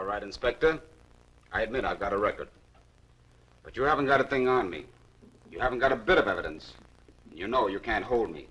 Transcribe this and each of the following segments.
right, Inspector. I admit I've got a record. But you haven't got a thing on me. You haven't got a bit of evidence. You know you can't hold me.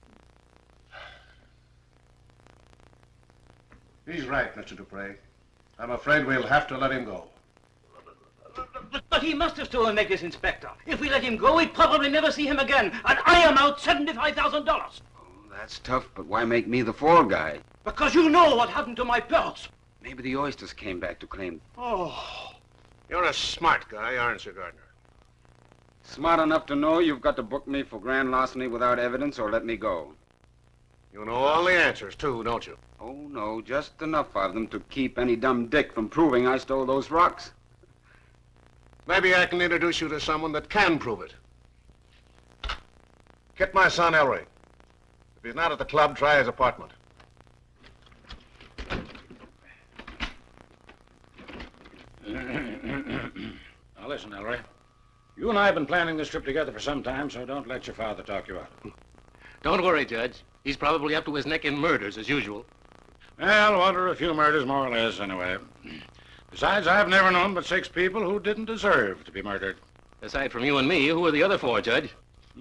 He's right, Mr. Dupre. I'm afraid we'll have to let him go. But he must have stolen the necklace, Inspector. If we let him go, we'd probably never see him again. And I am out $75,000. Oh, that's tough, but why make me the fall guy? Because you know what happened to my purse. Maybe the oysters came back to claim. Oh. You're a smart guy, aren't you, Gardner? Smart enough to know you've got to book me for grand larceny without evidence or let me go. You know all the answers, too, don't you? Oh, no, just enough of them to keep any dumb dick from proving I stole those rocks. Maybe I can introduce you to someone that can prove it. Get my son, Elroy. If he's not at the club, try his apartment. Now, listen, Elroy. You and I have been planning this trip together for some time, so don't let your father talk you out. Don't worry, Judge. He's probably up to his neck in murders, as usual. Well, one or a few murders, more or less, anyway. Besides, I've never known but 6 people who didn't deserve to be murdered. Aside from you and me, who are the other 4, Judge?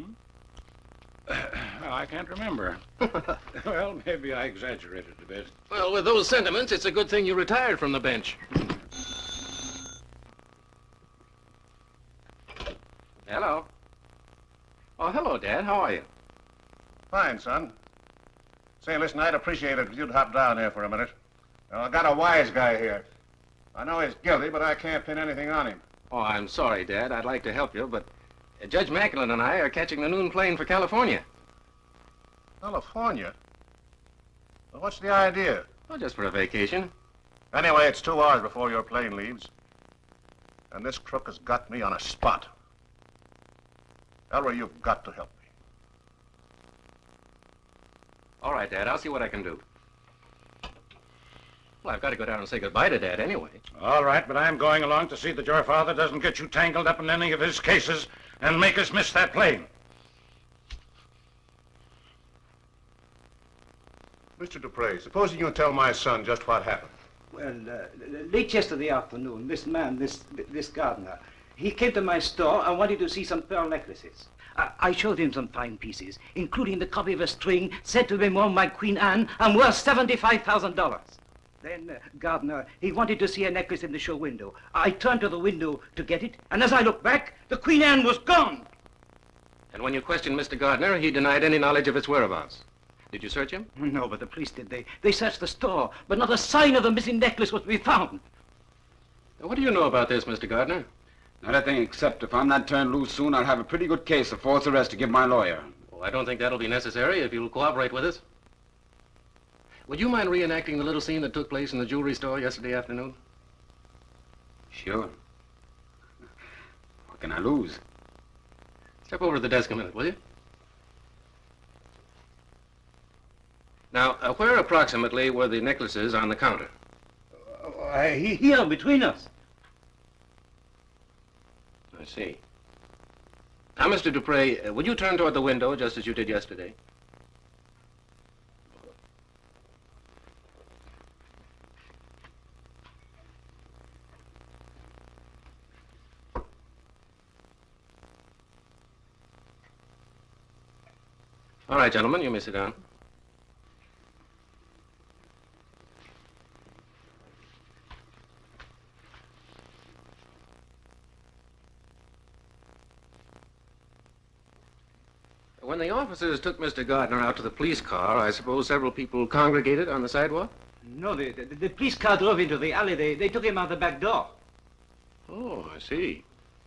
Well, I can't remember. Well, maybe I exaggerated a bit. Well, with those sentiments, it's a good thing you retired from the bench. Hello. Oh, hello, Dad. How are you? Fine, son. Say, listen, I'd appreciate it if you'd hop down here for a minute. Now, I got a wise guy here. I know he's guilty, but I can't pin anything on him. Oh, I'm sorry, Dad. I'd like to help you, but Judge Macklin and I are catching the noon plane for California. California? Well, what's the idea? Well, just for a vacation. Anyway, it's 2 hours before your plane leaves. And this crook has got me on a spot. Elroy, you've got to help me. All right, Dad. I'll see what I can do. Well, I've got to go down and say goodbye to Dad anyway. All right, but I'm going along to see that your father doesn't get you tangled up in any of his cases and make us miss that plane. Mr. Dupre, supposing you tell my son just what happened. Well, late yesterday afternoon, this man, this gardener, he came to my store and wanted to see some pearl necklaces. I showed him some fine pieces, including the copy of a string said to be worn by Queen Anne and worth $75,000. Then Gardner, he wanted to see a necklace in the show window. I turned to the window to get it, and as I looked back, the Queen Anne was gone. And when you questioned Mr. Gardner, he denied any knowledge of its whereabouts. Did you search him? No, but the police did. They searched the store, but not a sign of the missing necklace was to be found. Now, what do you know about this, Mr. Gardner? Not a thing, except if I'm not turned loose soon, I'll have a pretty good case of false arrest to give my lawyer. Oh, I don't think that'll be necessary if you'll cooperate with us. Would you mind reenacting the little scene that took place in the jewelry store yesterday afternoon? Sure. What can I lose? Step over to the desk a minute, will you? Now, where approximately were the necklaces on the counter? Here, between us. I see. Now, Mr. Dupre, would you turn toward the window just as you did yesterday? All right, gentlemen, you may sit down. When the officers took Mr. Gardner out to the police car, I suppose several people congregated on the sidewalk? No, the police car drove into the alley. They took him out the back door. Oh, I see.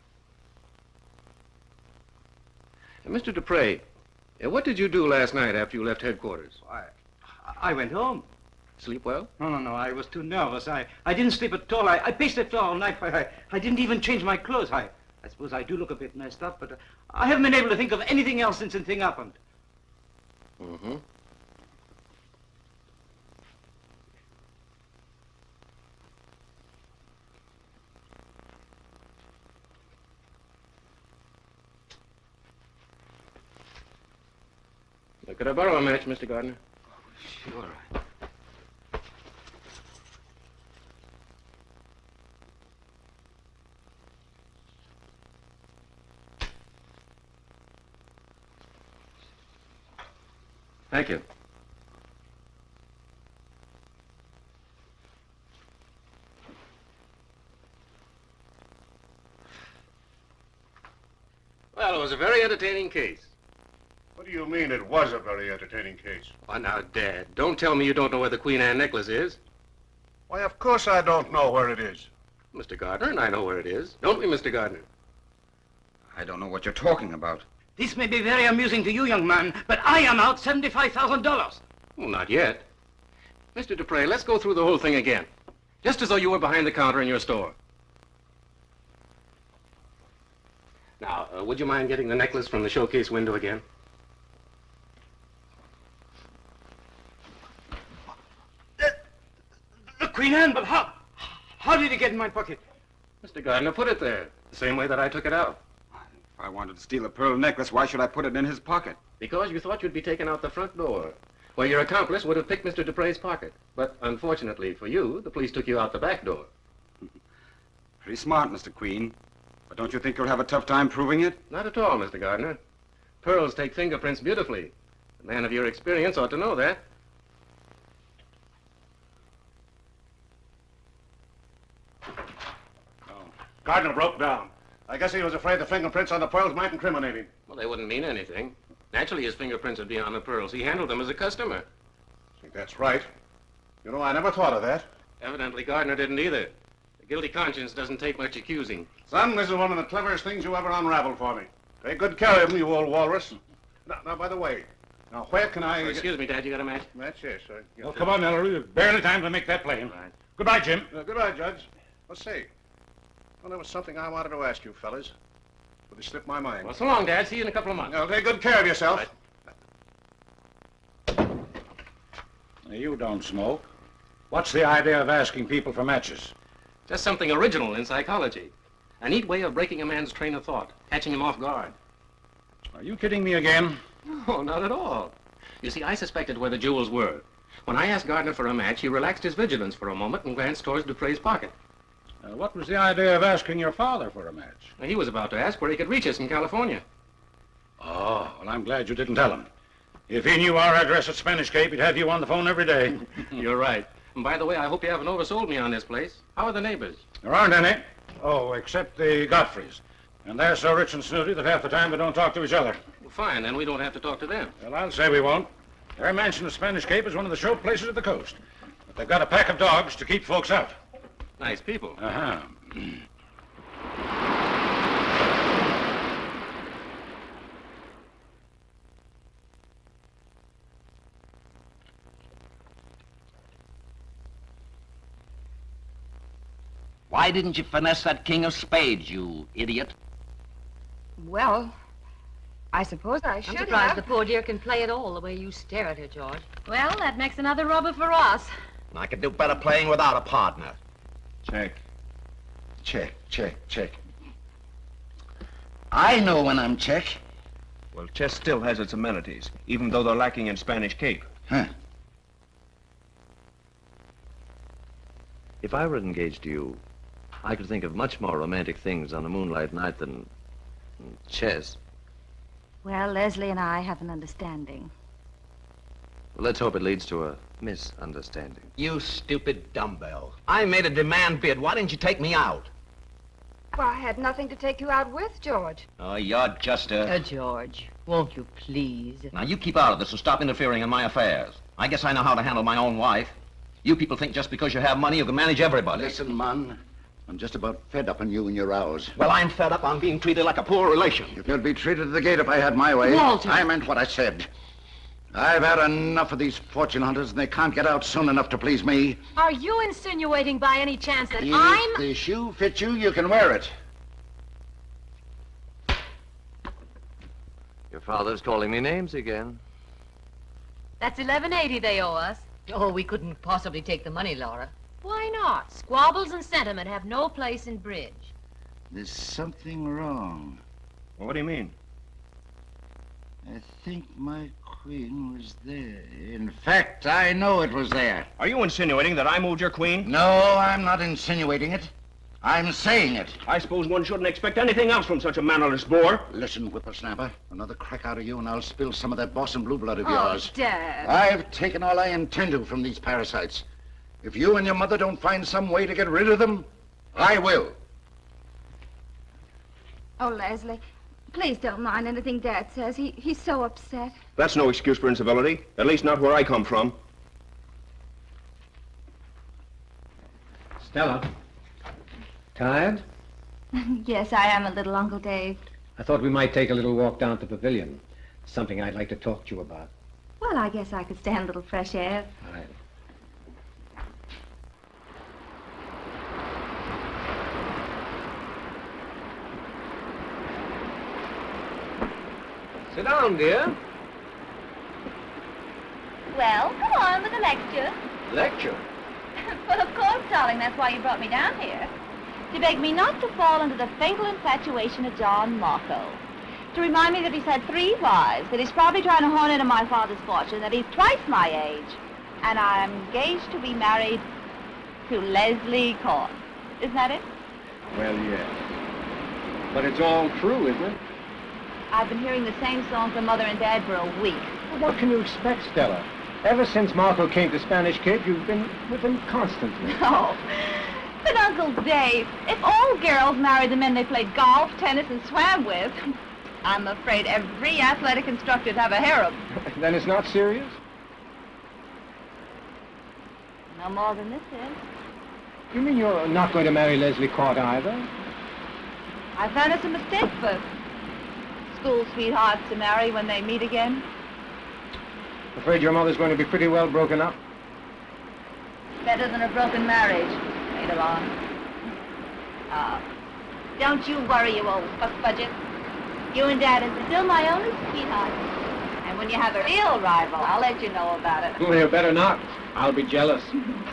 Mr. Dupre, what did you do last night after you left headquarters? I went home. Sleep well? No, I was too nervous. I didn't sleep at all. I paced the floor all night. I didn't even change my clothes. I suppose I do look a bit messed up, but I haven't been able to think of anything else since the thing happened. Mm-hmm. Could I borrow a match, Mr. Gardner? Sure. Thank you. Well, it was a very entertaining case. What do you mean it was a very entertaining case? Why, now, Dad, don't tell me you don't know where the Queen Anne necklace is. Why, of course I don't know where it is. Mr. Gardner and I know where it is. Don't we, Mr. Gardner? I don't know what you're talking about. This may be very amusing to you, young man, but I am out $75,000. Well, not yet. Mr. Dupre, let's go through the whole thing again. Just as though you were behind the counter in your store. Now, would you mind getting the necklace from the showcase window again? The Queen Anne, but how did it get in my pocket? Mr. Gardner put it there, the same way that I took it out. If I wanted to steal a pearl necklace, why should I put it in his pocket? Because you thought you'd be taken out the front door, where your accomplice would have picked Mr. Dupre's pocket. But unfortunately for you, the police took you out the back door. Pretty smart, Mr. Queen. But don't you think you'll have a tough time proving it? Not at all, Mr. Gardner. Pearls take fingerprints beautifully. A man of your experience ought to know that. Gardner broke down. I guess he was afraid the fingerprints on the pearls might incriminate him. Well, they wouldn't mean anything. Naturally, his fingerprints would be on the pearls. He handled them as a customer. I think that's right. You know, I never thought of that. Evidently, Gardner didn't either. A guilty conscience doesn't take much accusing. Son, this is one of the cleverest things you ever unraveled for me. Take good care of him, you old walrus. Now, by the way, now where can I... Excuse me, Dad, you got a match? Match, yes, sir. Yes, Well, sir. come on, Ellery. There's barely time to make that plain. Right. Goodbye, Jim. Goodbye, Judge. Let's see. Well, there was something I wanted to ask you, fellas. But it slipped my mind. Well, so long, Dad. See you in a couple of months. Now, take good care of yourself. Right. Now, you don't smoke. What's the idea of asking people for matches? Just something original in psychology. A neat way of breaking a man's train of thought, catching him off guard. Are you kidding me again? No, not at all. You see, I suspected where the jewels were. When I asked Gardner for a match, he relaxed his vigilance for a moment and glanced towards Dupre's pocket. What was the idea of asking your father for a match? He was about to ask where he could reach us in California. Oh, well, I'm glad you didn't tell him. If he knew our address at Spanish Cape, he'd have you on the phone every day. You're right. And by the way, I hope you haven't oversold me on this place. How are the neighbors? There aren't any. Oh, except the Godfreys. And they're so rich and snooty that half the time they don't talk to each other. Well, fine, then we don't have to talk to them. Well, I'll say we won't. Their mansion at Spanish Cape is one of the show places of the coast. But they've got a pack of dogs to keep folks out. Nice people. Uh-huh. Why didn't you finesse that king of spades, you idiot? Well, I suppose I I'm should surprised have. the poor dear can play at all the way you stare at her, George. Well, that makes another rubber for us. I could do better playing without a partner. Check. Check, check, check. I know when I'm check. Well, chess still has its amenities, even though they're lacking in Spanish Cape. Huh. If I were engaged to you, I could think of much more romantic things on a moonlight night than chess. Well, Leslie and I have an understanding. Well, let's hope it leads to a misunderstanding. You stupid dumbbell. I made a demand bid. Why didn't you take me out? Well, I had nothing to take you out with, George. Oh, you're just a... George, won't you please? Now, you keep out of this and stop interfering in my affairs. I guess I know how to handle my own wife. You people think just because you have money, you can manage everybody. Listen, man. I'm just about fed up on you and your rows. Well, I'm fed up on being treated like a poor relation. You'd be treated at the gate if I had my way. Walter! I meant what I said. I've had enough of these fortune hunters, and they can't get out soon enough to please me. Are you insinuating by any chance that If I'm... the shoe fits you, you can wear it. Your father's calling me names again. That's $11.80 they owe us. Oh, we couldn't possibly take the money, Laura. Why not? Squabbles and sentiment have no place in bridge. There's something wrong. Well, what do you mean? I think my queen was there. In fact, I know it was there. Are you insinuating that I moved your queen? No, I'm not insinuating it. I'm saying it. I suppose one shouldn't expect anything else from such a mannerless boor. Listen, whippersnapper. Another crack out of you and I'll spill some of that Boston blue blood of Oh, yours. Dad. I've taken all I intend to from these parasites. If you and your mother don't find some way to get rid of them, I will. Oh, Leslie, please don't mind anything Dad says. He's so upset. That's no excuse for incivility. At least not where I come from. Stella. Tired? Yes, I am a little, Uncle Dave. I thought we might take a little walk down to the pavilion. Something I'd like to talk to you about. Well, I guess I could stand a little fresh air. All right. Sit down, dear. Well, come on with the lecture. Lecture? Well, of course, darling, that's why you brought me down here. To beg me not to fall under the fatal infatuation of John Marco. To remind me that he's had 3 wives, that he's probably trying to horn into my father's fortune, that he's twice my age, and I'm engaged to be married to Leslie Corn. Isn't that it? Well, yes. But it's all true, isn't it? I've been hearing the same song from Mother and Dad for a week. Well, what can you expect, Stella? Ever since Marco came to Spanish Cape, you've been with him constantly. Oh, but Uncle Dave, if all girls married the men they played golf, tennis, and swam with, I'm afraid every athletic instructor'd have a harem. Then it's not serious? No more than this is. You mean you're not going to marry Leslie Court either? I found it's a mistake for school sweethearts to marry when they meet again. Afraid your mother's going to be pretty well broken up. Better than a broken marriage later on. Don't you worry, you old fuss budget. You and Dad are still my only sweetheart. And when you have a real rival, I'll let you know about it. Well, you better not. I'll be jealous.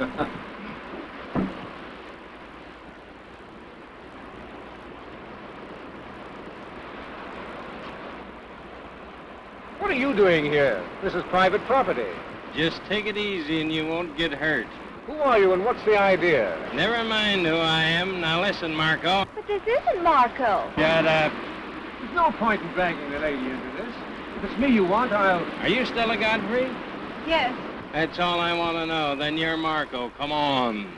What are you doing here? This is private property. Just take it easy and you won't get hurt. Who are you and what's the idea? Never mind who I am. Now listen, Marco. But this isn't Marco. Shut up. There's no point in dragging the lady into this. If it's me you want, I'll... Are you Stella Godfrey? Yes. That's all I want to know. Then you're Marco. Come on.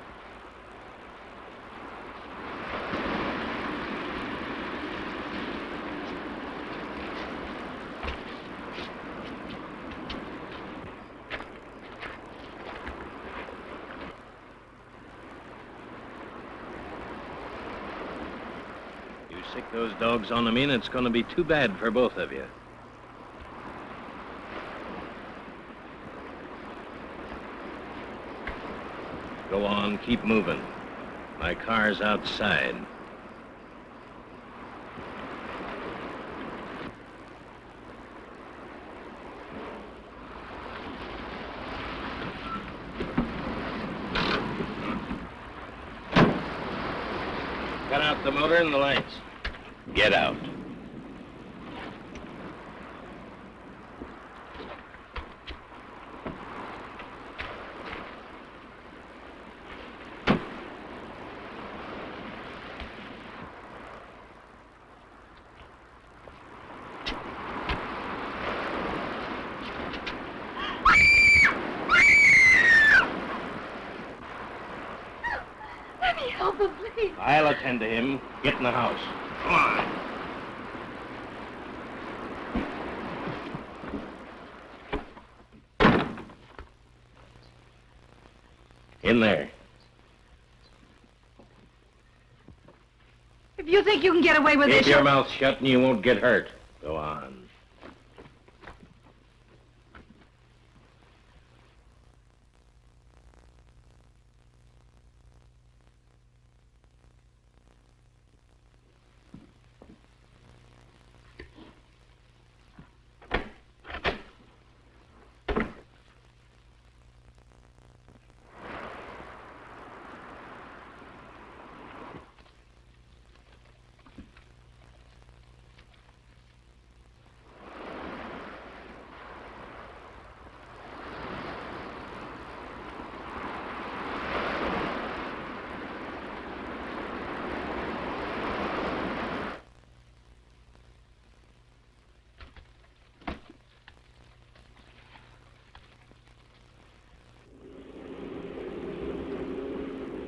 Stick those dogs on me, and it's going to be too bad for both of you. Go on, keep moving. My car's outside. Cut out the motor and the lights. Get out. Let me help him, please. I'll attend to him. Get in the house. Come on. In there. If you think you can get away with Keep this... your mouth shut and you won't get hurt. Go on.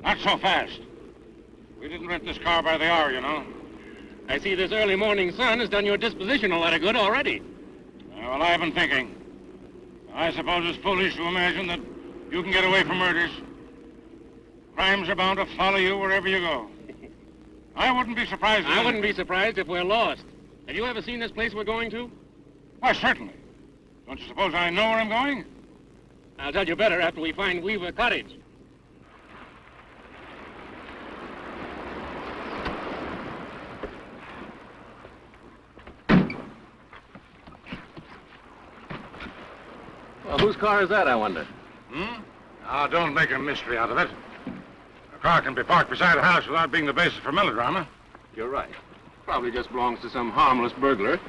Not so fast. We didn't rent this car by the hour, you know. I see this early morning sun has done your disposition a lot of good already. Well, I've been thinking. I suppose it's foolish to imagine that you can get away from murders. Crimes are bound to follow you wherever you go. I wouldn't be surprised. I wouldn't be surprised if we're lost. Have you ever seen this place we're going to? Why, certainly. Don't you suppose I know where I'm going? I'll tell you better after we find Weaver Cottage. Well, whose car is that, I wonder? Now, don't make a mystery out of it. A car can be parked beside a house without being the basis for melodrama. You're right. Probably just belongs to some harmless burglar.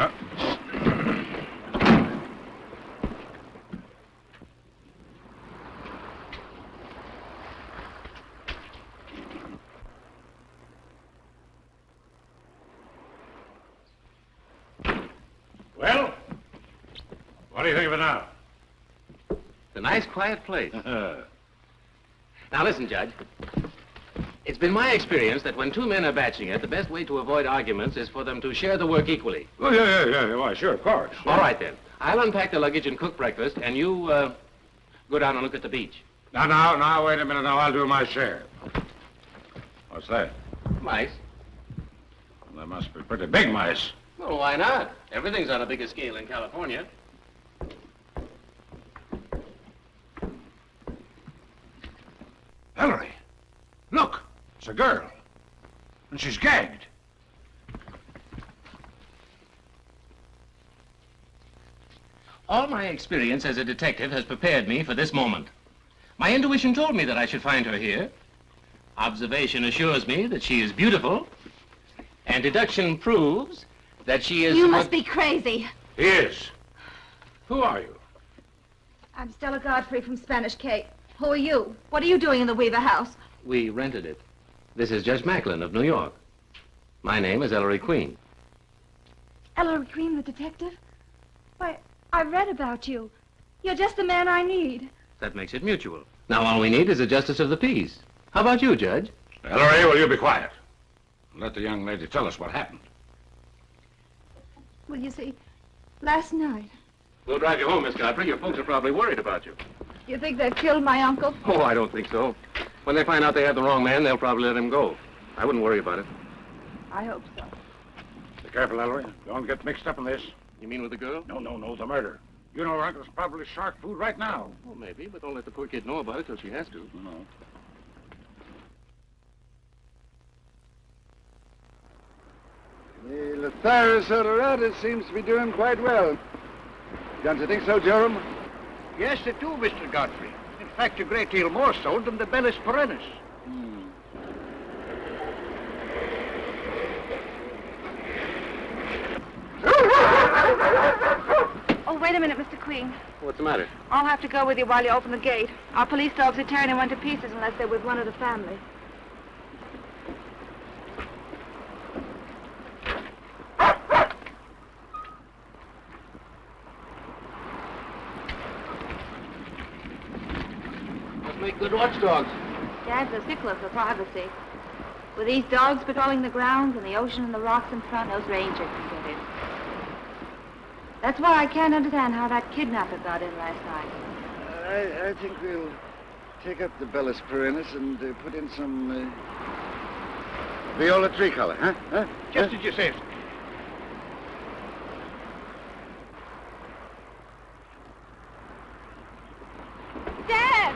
Well, what do you think of it now? It's a nice, quiet place. Now, listen, Judge. It's been my experience that when two men are batching it, the best way to avoid arguments is for them to share the work equally. Oh, yeah. Why, sure, of course. All right, then. I'll unpack the luggage and cook breakfast, and you, go down and look at the beach. Now, wait a minute. Now, I'll do my share. What's that? Mice. Well, they must be pretty big mice. Well, why not? Everything's on a bigger scale in California. Ellery, look. It's a girl. And she's gagged. All my experience as a detective has prepared me for this moment. My intuition told me that I should find her here. Observation assures me that she is beautiful. And deduction proves that she is... You must be crazy. He is. Who are you? I'm Stella Godfrey from Spanish Cape. Who are you? What are you doing in the Weaver house? We rented it. This is Judge Macklin of New York. My name is Ellery Queen. Ellery Queen, the detective? Why, I've read about you. You're just the man I need. That makes it mutual. Now all we need is a justice of the peace. How about you, Judge? Ellery, will you be quiet? Let the young lady tell us what happened. Well, you see, last night... We'll drive you home, Miss Godfrey. Your folks are probably worried about you. You think they've killed my uncle? Oh, I don't think so. When they find out they have the wrong man, they'll probably let him go. I wouldn't worry about it. I hope so. Be careful, Ellery. Don't get mixed up in this. You mean with the girl? No, the murder. You know her uncle's probably shark food right now. Well, maybe, but don't let the poor kid know about it till she has to. No. The Lathyrus odorata seems to be doing quite well. Don't you think so, Joram? Yes, they do, Mr. Godfrey. In fact, a great deal more so than the Bellis perennis. Oh, wait a minute, Mr. Queen. What's the matter? I'll have to go with you while you open the gate. Our police dogs are tearing him to pieces unless they're with one of the family. Make good watchdogs. Dad's a stickler for privacy. With these dogs patrolling the grounds and the ocean and the rocks in front, those rangers can get in. That's why I can't understand how that kidnapper got in last night. I think we'll take up the Bellis perennis and put in some viola tricolor, huh? Just as you say, sir. Dad!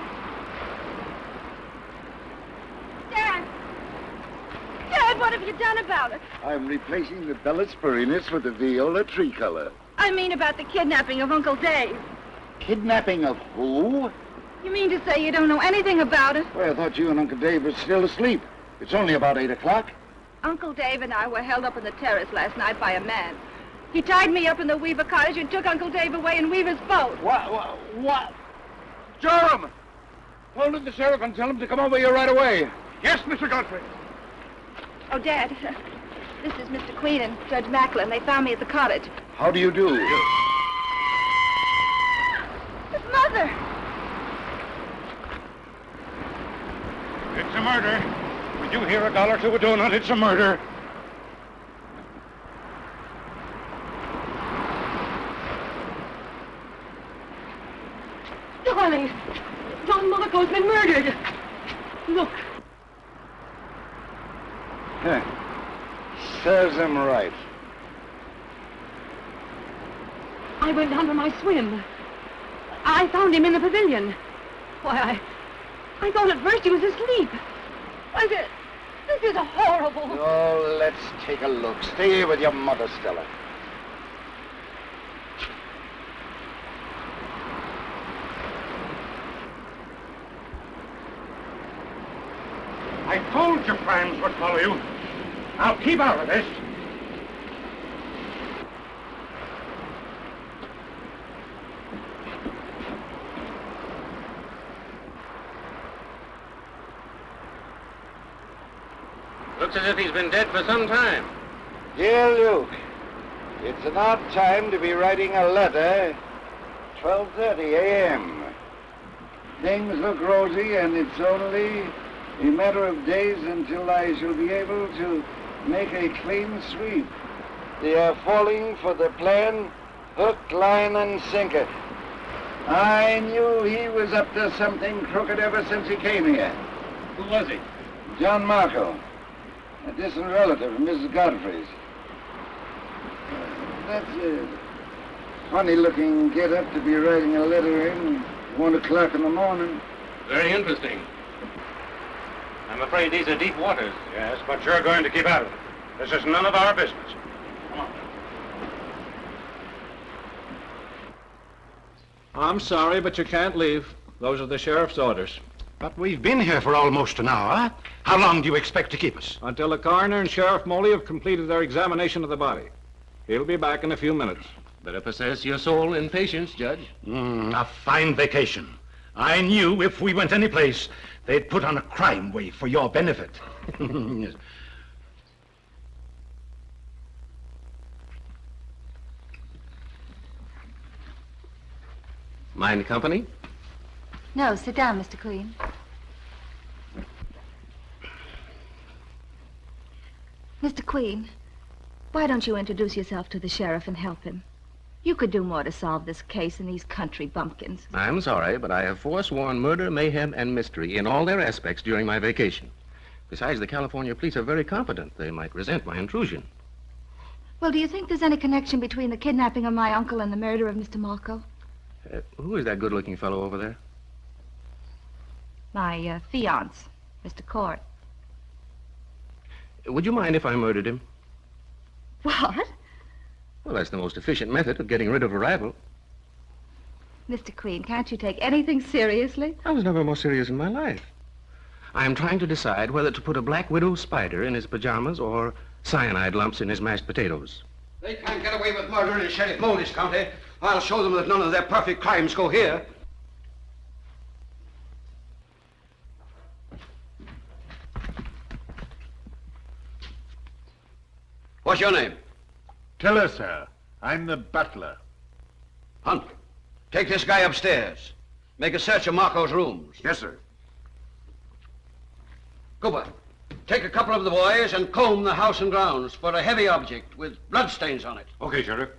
Dad! Dad, what have you done about it? I'm replacing the Bellis perennis with the viola tricolor. I mean about the kidnapping of Uncle Dave. Kidnapping of who? You mean to say you don't know anything about it? Well, I thought you and Uncle Dave were still asleep. It's only about 8 o'clock. Uncle Dave and I were held up on the terrace last night by a man. He tied me up in the Weaver cottage and took Uncle Dave away in Weaver's boat. What? Joram! Hold it the sheriff and tell him to come over here right away. Yes, Mr. Godfrey. Oh, Dad, this is Mr. Queen and Judge Macklin. They found me at the cottage. How do you do? His mother! It's a here $1 to a donut. It's a murder. Darling, John Marco's been murdered. Look. Serves him right. I went down for my swim. I found him in the pavilion. Why, I thought at first he was asleep. I said, this is horrible. Oh, let's take a look. Stay here with your mother, Stella. I told you crimes would follow you. Now keep out of this. Looks as if he's been dead for some time. Dear Luke, it's an odd time to be writing a letter. 12:30 a.m. Things look rosy, and it's only a matter of days until I shall be able to make a clean sweep. They are falling for the plan, hook, line, and sinker. I knew he was up to something crooked ever since he came here. Who was he? John Marco, a distant relative of Mrs. Godfrey's. That's a funny-looking get-up to be writing a letter in 1 o'clock in the morning. Very interesting. I'm afraid these are deep waters. Yes, but you're going to keep out of it. This is none of our business. Come on. I'm sorry, but you can't leave. Those are the sheriff's orders. But we've been here for almost an hour. How long do you expect to keep us? Until the coroner and Sheriff Moley have completed their examination of the body. He'll be back in a few minutes. Better possess your soul in patience, Judge. A fine vacation. I knew if we went any place, they'd put on a crime wave for your benefit. Yes. Mind company? No, sit down, Mr. Queen. Mr. Queen, why don't you introduce yourself to the sheriff and help him? You could do more to solve this case than these country bumpkins. I'm sorry, but I have forsworn murder, mayhem, and mystery in all their aspects during my vacation. Besides, the California police are very competent. They might resent my intrusion. Well, do you think there's any connection between the kidnapping of my uncle and the murder of Mr. Marco? Who is that good-looking fellow over there? My fiancé, Mr. Court. Would you mind if I murdered him? What? Well, that's the most efficient method of getting rid of a rival. Mr. Queen, can't you take anything seriously? I was never more serious in my life. I am trying to decide whether to put a black widow spider in his pajamas or cyanide lumps in his mashed potatoes. They can't get away with murder in Sheriff Moley's county. I'll show them that none of their perfect crimes go here. What's your name? Tiller, sir. I'm the butler. Hunt, take this guy upstairs. Make a search of Marco's rooms. Yes, sir. Cooper, take a couple of the boys and comb the house and grounds for a heavy object with bloodstains on it. Okay, Sheriff.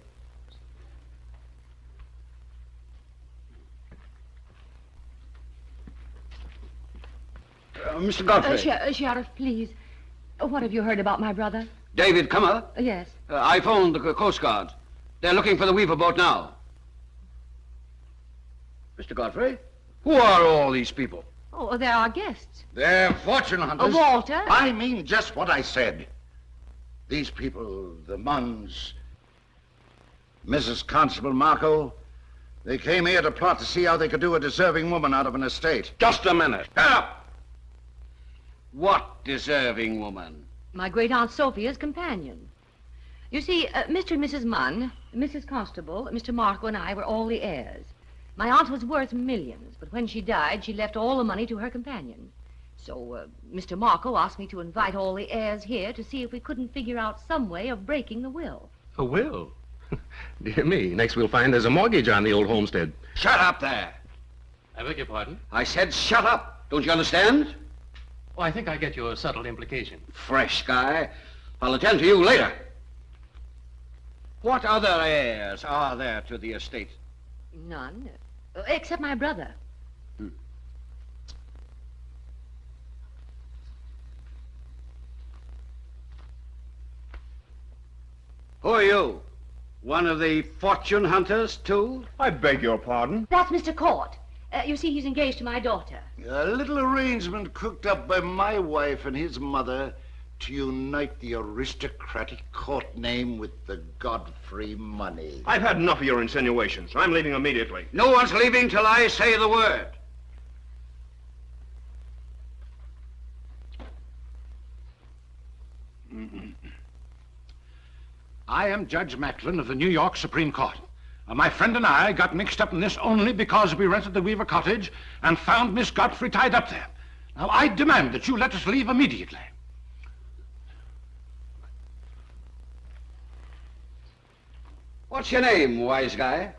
Mr. Godfrey. Sheriff, please. What have you heard about my brother? David Cummer? Yes. I phoned the Coast Guard. They're looking for the Weaver boat now. Mr. Godfrey, who are all these people? Oh, they're our guests. They're fortune hunters. Walter? I mean just what I said. These people, the Munns, Mrs. Constable Marco, they came here to plot to see how they could do a deserving woman out of an estate. Just a minute. Shut up! What deserving woman? My great-aunt Sophia's companion. You see, Mr. and Mrs. Munn, Mrs. Constable, Mr. Marco, and I were all the heirs. My aunt was worth millions, but when she died, she left all the money to her companion. So, Mr. Marco asked me to invite all the heirs here to see if we couldn't figure out some way of breaking the will. A will? Dear me, next we'll find there's a mortgage on the old homestead. Shut up there! I beg your pardon? I said shut up. Don't you understand? Oh, I think I get your subtle implication. Fresh guy. I'll attend to you later. What other heirs are there to the estate? None, except my brother. Who are you? One of the fortune hunters, too? I beg your pardon? That's Mr. Court. You see, he's engaged to my daughter. A little arrangement cooked up by my wife and his mother to unite the aristocratic court name with the Godfrey money. I've had enough of your insinuations. I'm leaving immediately. No one's leaving till I say the word. I am Judge Macklin of the New York Supreme Court. My friend and I got mixed up in this only because we rented the Weaver Cottage and found Miss Godfrey tied up there. Now, I demand that you let us leave immediately. What's your name, wise guy?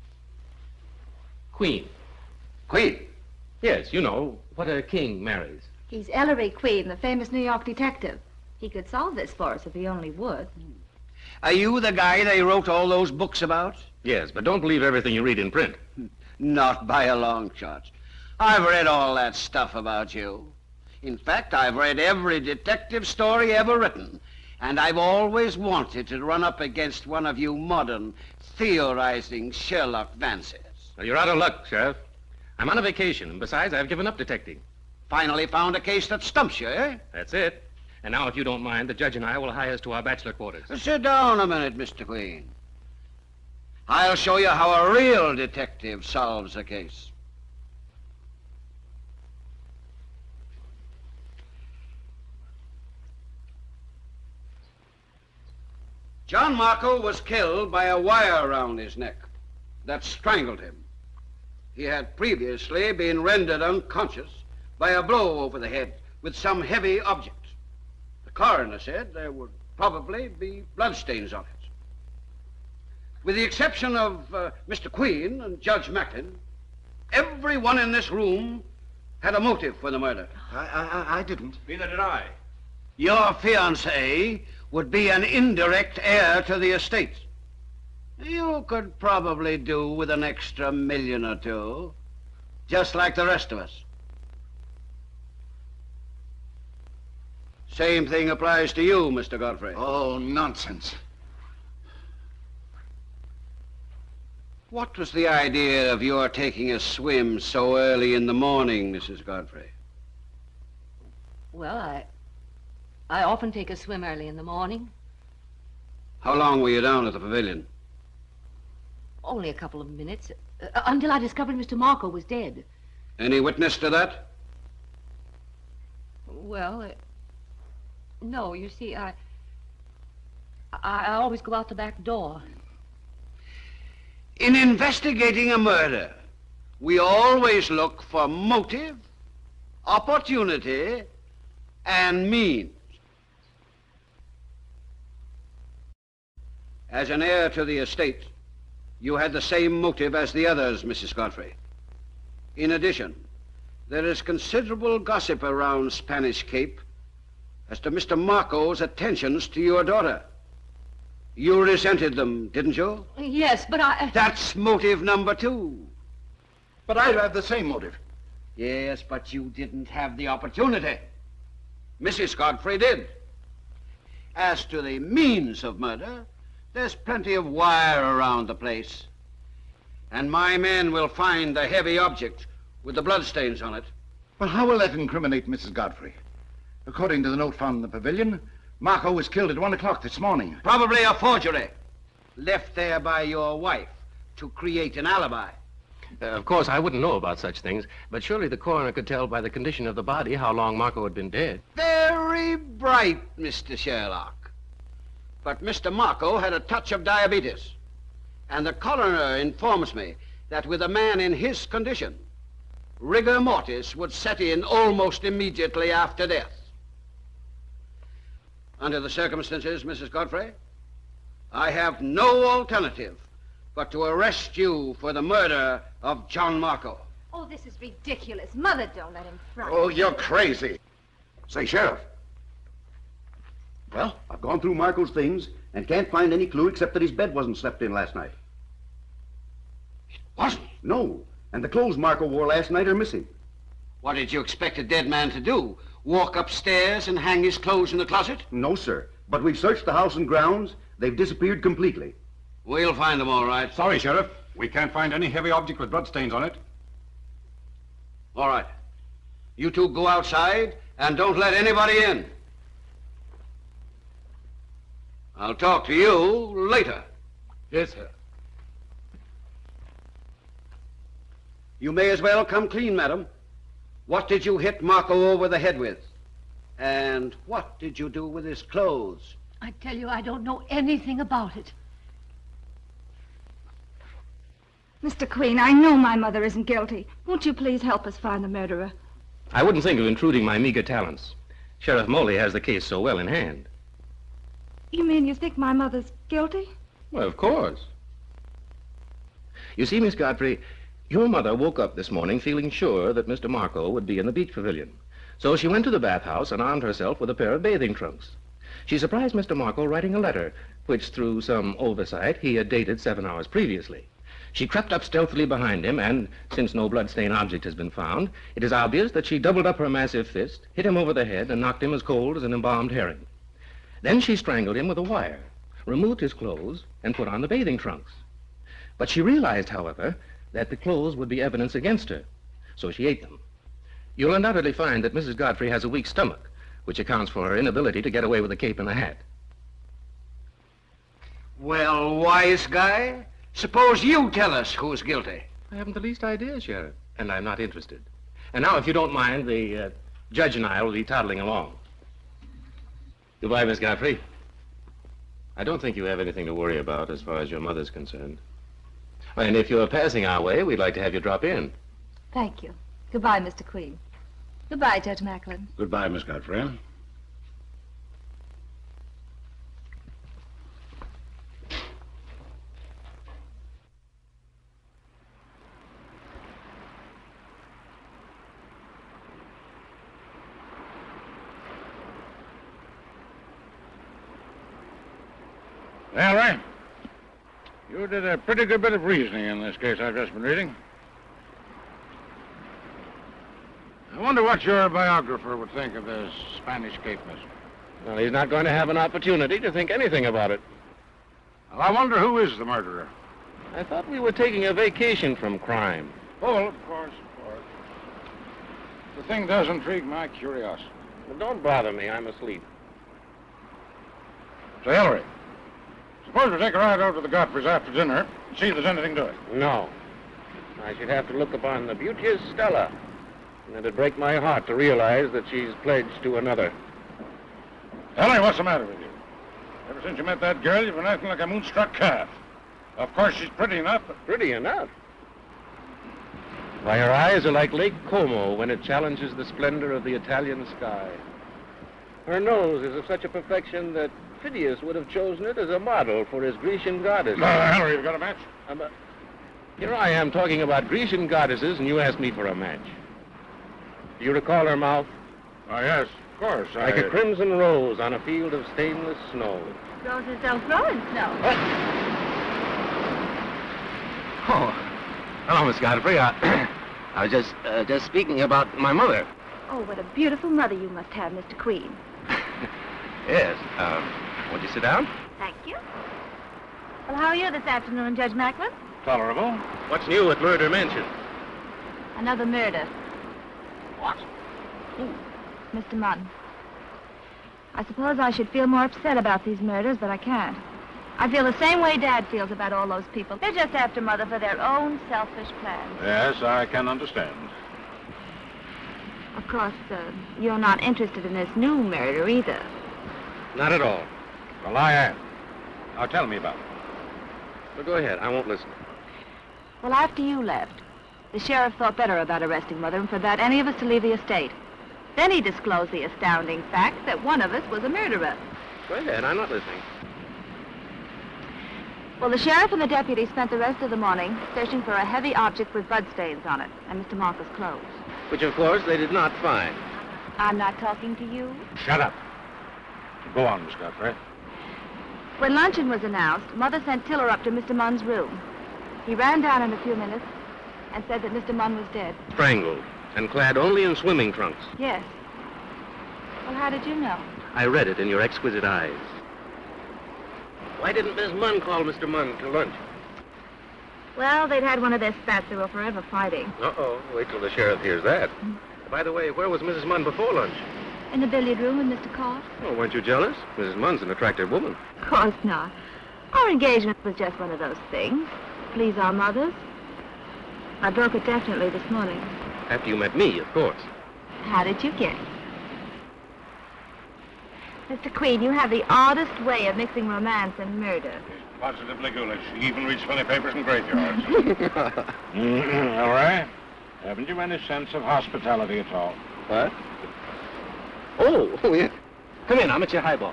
Queen. Queen? Yes, you know, what a king marries. He's Ellery Queen, the famous New York detective. He could solve this for us if he only would. Are you the guy they wrote all those books about? Yes, but don't believe everything you read in print. Not by a long shot. I've read all that stuff about you. In fact, I've read every detective story ever written. And I've always wanted to run up against one of you modern, theorizing Sherlock Vances. Well, you're out of luck, Sheriff. I'm on a vacation, and besides, I've given up detecting. Finally found a case that stumps you, eh? That's it. And now, if you don't mind, the judge and I will hie us to our bachelor quarters. Sit down a minute, Mr. Queen. I'll show you how a real detective solves a case. John Marco was killed by a wire around his neck that strangled him. He had previously been rendered unconscious by a blow over the head with some heavy object. The coroner said there would probably be bloodstains on it. With the exception of Mr. Queen and Judge Macklin, everyone in this room had a motive for the murder. I didn't. Neither did I. Your fiancée would be an indirect heir to the estate. You could probably do with an extra $1 million or two, just like the rest of us. Same thing applies to you, Mr. Godfrey. Oh, nonsense. What was the idea of your taking a swim so early in the morning, Mrs. Godfrey? Well, I often take a swim early in the morning. How long were you down at the pavilion? Only a couple of minutes, until I discovered Mr. Marco was dead. Any witness to that? Well, no, you see, I always go out the back door. In investigating a murder, we always look for motive, opportunity, and means. As an heir to the estate, you had the same motive as the others, Mrs. Godfrey. In addition, there is considerable gossip around Spanish Cape as to Mr. Marco's attentions to your daughter. You resented them, didn't you? Yes, but I... That's motive number 2. But I have the same motive. Yes, but you didn't have the opportunity. Mrs. Godfrey did. As to the means of murder, there's plenty of wire around the place. And my men will find the heavy object with the bloodstains on it. Well, how will that incriminate Mrs. Godfrey? According to the note found in the pavilion, Marco was killed at 1 o'clock this morning. Probably a forgery, left there by your wife to create an alibi. Of course, I wouldn't know about such things, but surely the coroner could tell by the condition of the body how long Marco had been dead. Very bright, Mr. Sherlock. But Mr. Marco had a touch of diabetes, and the coroner informs me that with a man in his condition, rigor mortis would set in almost immediately after death. Under the circumstances, Mrs. Godfrey, I have no alternative but to arrest you for the murder of John Marco. Oh, this is ridiculous. Mother, don't let him frighten Oh, you. you're crazy. Say, Sheriff. Well, I've gone through Marco's things and can't find any clue except that his bed wasn't slept in last night. It wasn't? No. And the clothes Marco wore last night are missing. What did you expect a dead man to do? Walk upstairs and hang his clothes in the closet? No, sir. But we've searched the house and grounds. They've disappeared completely. We'll find them all right. Sorry, Sheriff. We can't find any heavy object with bloodstains on it. All right. You two go outside and don't let anybody in. I'll talk to you later. Yes, sir. You may as well come clean, madam. What did you hit Marco over the head with? And what did you do with his clothes? I tell you, I don't know anything about it. Mr. Queen, I know my mother isn't guilty. Won't you please help us find the murderer? I wouldn't think of intruding my meager talents. Sheriff Moley has the case so well in hand. You mean you think my mother's guilty? Well, of course. You see, Miss Godfrey, your mother woke up this morning feeling sure that Mr. Marco would be in the beach pavilion. So she went to the bathhouse and armed herself with a pair of bathing trunks. She surprised Mr. Marco writing a letter, which through some oversight he had dated 7 hours previously. She crept up stealthily behind him, and since no blood-stained object has been found, it is obvious that she doubled up her massive fist, hit him over the head, and knocked him as cold as an embalmed herring. Then she strangled him with a wire, removed his clothes, and put on the bathing trunks. But she realized, however, that the clothes would be evidence against her, so she ate them. You'll undoubtedly find that Mrs. Godfrey has a weak stomach, which accounts for her inability to get away with a cape and a hat. Well, wise guy, suppose you tell us who's guilty. I haven't the least idea, Sheriff, and I'm not interested. And now, if you don't mind, the judge and I will be toddling along. Goodbye, Miss Godfrey. I don't think you have anything to worry about as far as your mother's concerned. And if you're passing our way, we'd like to have you drop in. Thank you. Goodbye, Mr. Queen. Goodbye, Judge Macklin. Goodbye, Miss Godfrey. Well, Ray, you did a pretty good bit of reasoning in this case I've just been reading. I wonder what your biographer would think of this Spanish Cape mystery. Well, he's not going to have an opportunity to think anything about it. Well, I wonder who is the murderer. I thought we were taking a vacation from crime. Oh, of course, of course. The thing does intrigue my curiosity. Well, don't bother me. I'm asleep. Say, Hillary, suppose we take a ride over to the Godfreys after dinner and see if there's anything to it. No. I should have to look upon the beauteous Stella. And it'd break my heart to realize that she's pledged to another. Hillary, what's the matter with you? Ever since you met that girl, you've been acting like a moonstruck calf. Of course, she's pretty enough, but... Pretty enough? Why, her eyes are like Lake Como when it challenges the splendor of the Italian sky. Her nose is of such a perfection that Phidias would have chosen it as a model for his Grecian goddess. Hillary, you've got a match? Here I am talking about Grecian goddesses, and you ask me for a match. Do you recall her mouth? Oh, yes, of course. Like a crimson rose on a field of stainless snow. Roses don't grow in snow. Oh, hello, Miss Godfrey. I was just speaking about my mother. Oh, what a beautiful mother you must have, Mr. Queen. Yes. Won't you sit down? Thank you. Well, how are you this afternoon, Judge Macklin? Tolerable. What's new at Murder Mansion? Another murder. What? Who? Mr. Munn. I suppose I should feel more upset about these murders, but I can't. I feel the same way Dad feels about all those people. They're just after Mother for their own selfish plans. Yes, I can understand. Of course, you're not interested in this new murder either. Not at all. Well, I am. Now, tell me about it. Well, go ahead. I won't listen. Well, after you left, the sheriff thought better about arresting Mother and forbade any of us to leave the estate. Then he disclosed the astounding fact that one of us was a murderer. Go ahead. I'm not listening. Well, the sheriff and the deputy spent the rest of the morning searching for a heavy object with bloodstains on it and Mr. Marco's clothes. Which, of course, they did not find. I'm not talking to you. Shut up. Go on, Miss Godfrey. When luncheon was announced, Mother sent Tiller up to Mr. Munn's room. He ran down in a few minutes and said that Mr. Munn was dead. Strangled and clad only in swimming trunks. Yes. Well, how did you know? I read it in your exquisite eyes. Why didn't Miss Munn call Mr. Munn to lunch? Well, they'd had one of their spats. They were forever fighting. Uh-oh. Wait till the sheriff hears that. By the way, where was Mrs. Munn before lunch? In the billiard room with Mr. Cott? Oh, weren't you jealous? Mrs. Munn's an attractive woman. Of course not. Our engagement was just one of those things. Please our mothers. I broke it definitely this morning. After you met me, of course. How did you guess? Mr. Queen, you have the oddest way of mixing romance and murder. Positively ghoulish. You even reads funny papers and graveyards. All right. Haven't you any sense of hospitality at all? What? Oh, yeah. Come in, I'll make you a highball.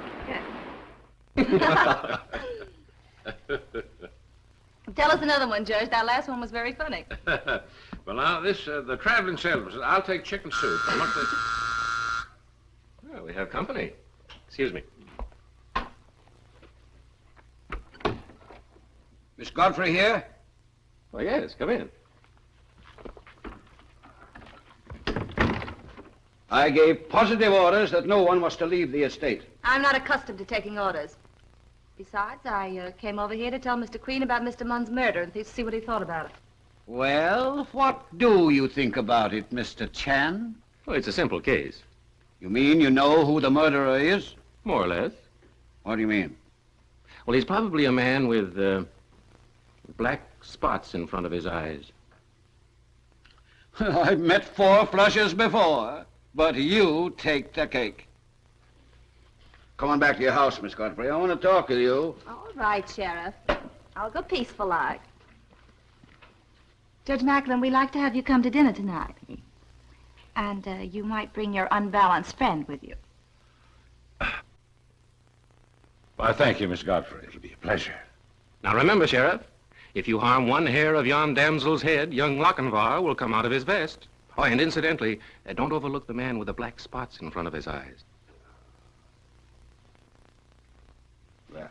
Tell us another one, Judge. That last one was very funny. Well, now, the traveling salesman. I'll take chicken soup. I want the... Well, we have company. Excuse me. Miss Godfrey here? Oh, yes, come in. I gave positive orders that no one was to leave the estate. I'm not accustomed to taking orders. Besides, I came over here to tell Mr. Queen about Mr. Munn's murder and see what he thought about it. Well, what do you think about it, Mr. Chan? Well, it's a simple case. You mean you know who the murderer is? More or less. What do you mean? Well, he's probably a man with black spots in front of his eyes. I've met 4 flushes before, but you take the cake. Come on back to your house, Miss Godfrey. I want to talk with you. All right, Sheriff. I'll go peaceful-like. Judge Macklin, we'd like to have you come to dinner tonight. And you might bring your unbalanced friend with you. Why, thank you, Miss Godfrey. It'll be a pleasure. Now, remember, Sheriff, if you harm one hair of yon damsel's head, young Lochinvar will come out of his vest. Oh, and incidentally, don't overlook the man with the black spots in front of his eyes. There.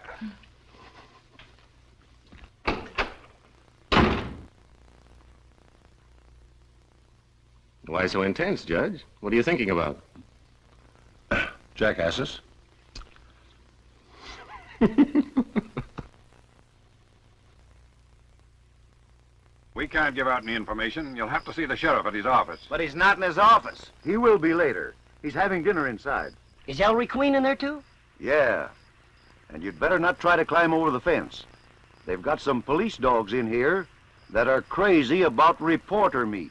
Why so intense, Judge? What are you thinking about? Jackasses. We can't give out any information. You'll have to see the sheriff at his office. But he's not in his office. He will be later. He's having dinner inside. Is Ellery Queen in there, too? Yeah. And you'd better not try to climb over the fence. They've got some police dogs in here that are crazy about reporter meat.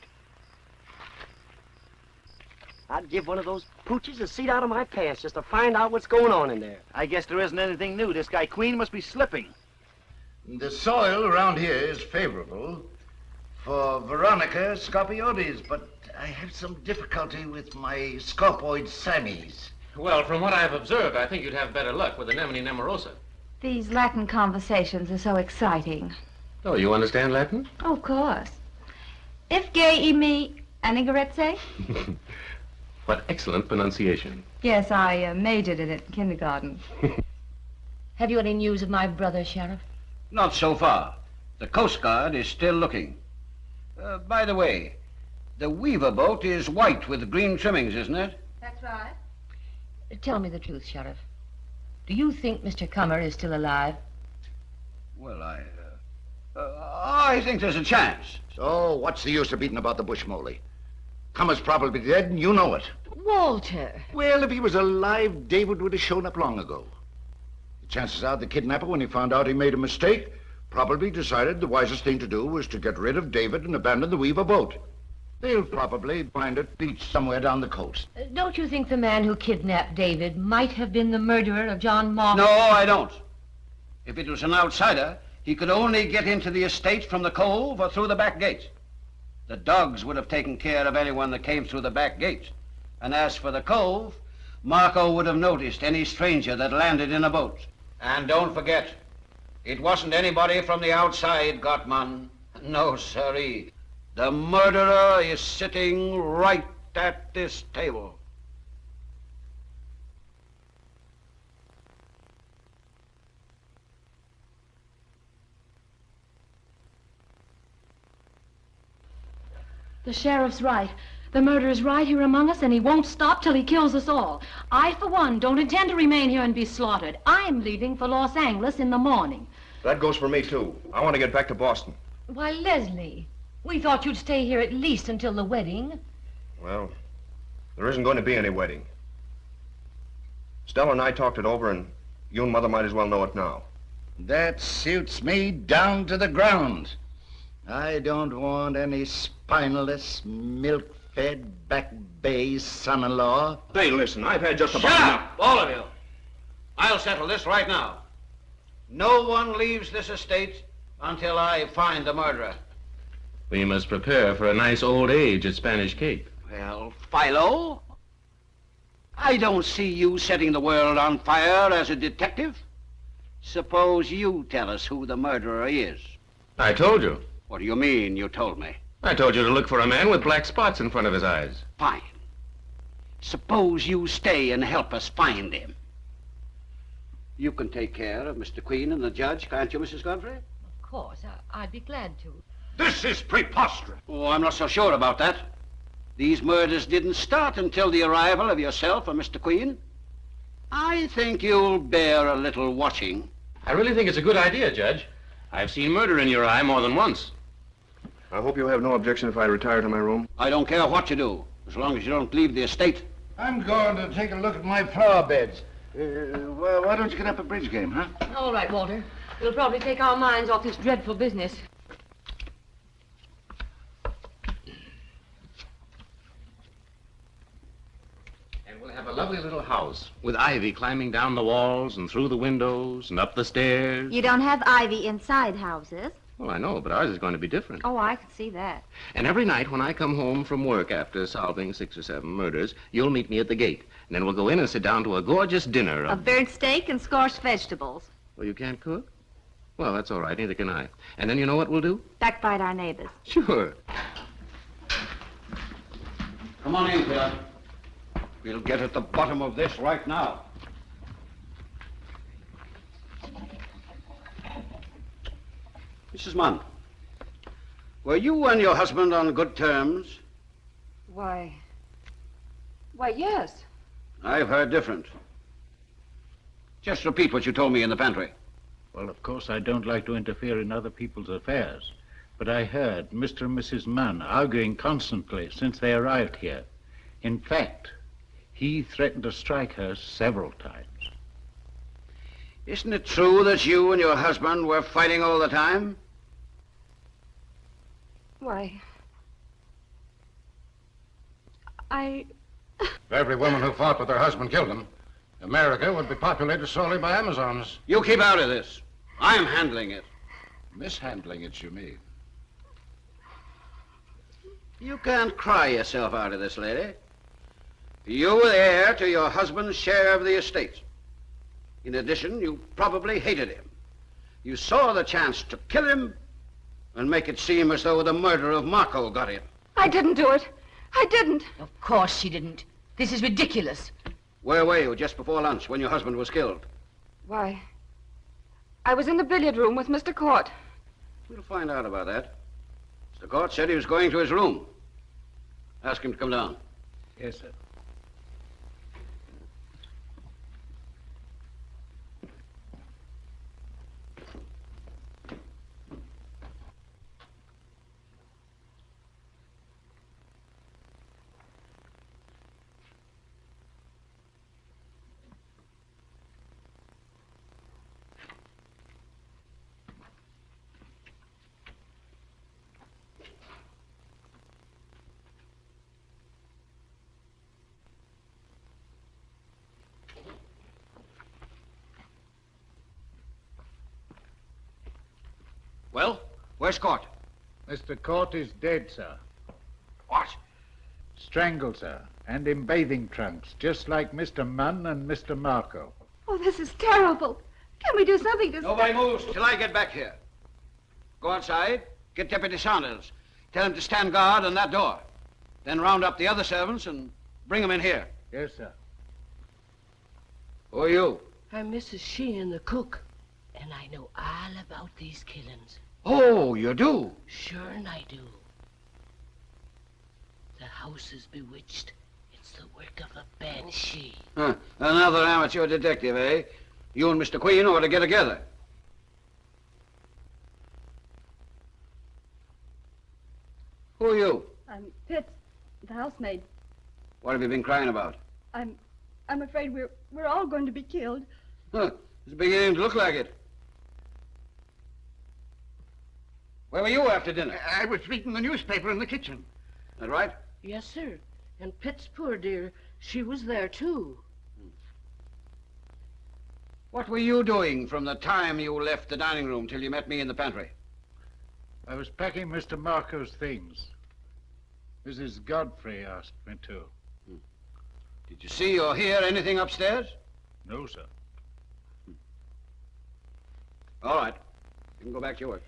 I'd give one of those pooches a seat out of my pants just to find out what's going on in there. I guess there isn't anything new. This guy Queen must be slipping. The soil around here is favorable for Veronica Scopiotes, but I have some difficulty with my Scopoid Sammies. Well, from what I've observed, I think you'd have better luck with Anemone nemorosa. These Latin conversations are so exciting. Oh, you understand Latin? Oh, of course. If gay me anigaretse? What excellent pronunciation. Yes, I majored in it in kindergarten. Have you any news of my brother, Sheriff? Not so far. The Coast Guard is still looking. By the way, the Weaver boat is white with green trimmings, isn't it? That's right. Tell me the truth, Sheriff. Do you think Mr. Cummer is still alive? Well, I think there's a chance. So, what's the use of beating about the bush, Moley? Cummer's probably dead, and you know it. Walter! Well, if he was alive, David would have shown up long ago. The chances are the kidnapper, when he found out he made a mistake, probably decided the wisest thing to do was to get rid of David and abandon the Weaver boat. They'll probably find it beach somewhere down the coast. Don't you think the man who kidnapped David might have been the murderer of John Mark? No, I don't. If it was an outsider, he could only get into the estate from the cove or through the back gate. The dogs would have taken care of anyone that came through the back gate. And as for the cove, Marco would have noticed any stranger that landed in a boat. And don't forget, it wasn't anybody from the outside, Gottman. No, sirree. The murderer is sitting right at this table. The sheriff's right. The murderer's right here among us, and he won't stop till he kills us all. I, for one, don't intend to remain here and be slaughtered. I'm leaving for Los Angeles in the morning. That goes for me, too. I want to get back to Boston. Why, Leslie, we thought you'd stay here at least until the wedding. Well, there isn't going to be any wedding. Stella and I talked it over, and you and Mother might as well know it now. That suits me down to the ground. I don't want any spineless, milk-fed, back bay son-in-law. Hey, listen, I've had just about Shut enough. up, all of you. I'll settle this right now. No one leaves this estate until I find the murderer. We must prepare for a nice old age at Spanish Cape. Well, Philo, I don't see you setting the world on fire as a detective. Suppose you tell us who the murderer is. I told you. What do you mean, you told me? I told you to look for a man with black spots in front of his eyes. Fine. Suppose you stay and help us find him. You can take care of Mr. Queen and the judge, can't you, Mrs. Godfrey? Of course, I'd be glad to. This is preposterous. Oh, I'm not so sure about that. These murders didn't start until the arrival of yourself and Mr. Queen. I think you'll bear a little watching. I really think it's a good idea, Judge. I've seen murder in your eye more than once. I hope you have no objection if I retire to my room. I don't care what you do, as long as you don't leave the estate. I'm going to take a look at my flower beds. Why don't you get up a bridge game, huh? All right, Walter. We'll probably take our minds off this dreadful business. And we'll have a lovely little house with ivy climbing down the walls and through the windows and up the stairs. You don't have ivy inside houses. Well, I know, but ours is going to be different. Oh, I can see that. And every night when I come home from work after solving 6 or 7 murders, you'll meet me at the gate. And then we'll go in and sit down to a gorgeous dinner A burnt steak and scorched vegetables. Well, you can't cook? Well, that's all right. Neither can I. And then you know what we'll do? Backbite our neighbors. Sure. Come on in, Philip. We'll get at the bottom of this right now. Mrs. Munn, were you and your husband on good terms? Why, yes. I've heard different. Just repeat what you told me in the pantry. Well, of course, I don't like to interfere in other people's affairs, but I heard Mr. and Mrs. Munn arguing constantly since they arrived here. In fact, he threatened to strike her several times. Isn't it true that you and your husband were fighting all the time? Why, If every woman who fought with her husband killed him, America would be populated solely by Amazons. You keep out of this. I'm handling it. Mishandling it, you mean? You can't cry yourself out of this, lady. You were heir to your husband's share of the estate. In addition, you probably hated him. You saw the chance to kill him and make it seem as though the murder of Marco got him. I didn't do it. I didn't. Of course she didn't. This is ridiculous. Where were you just before lunch when your husband was killed? Why, I was in the billiard room with Mr. Court. We'll find out about that. Mr. Court said he was going to his room. Ask him to come down. Yes, sir. Well, where's Court? Mr. Court is dead, sir. What? Strangled, sir, and in bathing trunks, just like Mr. Munn and Mr. Marco. Oh, this is terrible. Can we do something to... Nobody moves till I get back here. Go outside, get Deputy Saunders. Tell him to stand guard on that door. Then round up the other servants and bring them in here. Yes, sir. Who are you? I'm Mrs. Sheehan, the cook, and I know all about these killings. Oh, you do? Sure, and I do. The house is bewitched. It's the work of a banshee. Huh. Another amateur detective, eh? You and Mr. Queen ought to get together. Who are you? I'm Pitts, the housemaid. What have you been crying about? I'm afraid we're all going to be killed. Huh. It's beginning to look like it. Where were you after dinner? I was reading the newspaper in the kitchen. That right? Yes, sir. And Pitt's poor dear, she was there too. What were you doing from the time you left the dining room till you met me in the pantry? I was packing Mr. Marco's things. Mrs. Godfrey asked me to. Did you see or hear anything upstairs? No, sir. All right. You can go back to your work.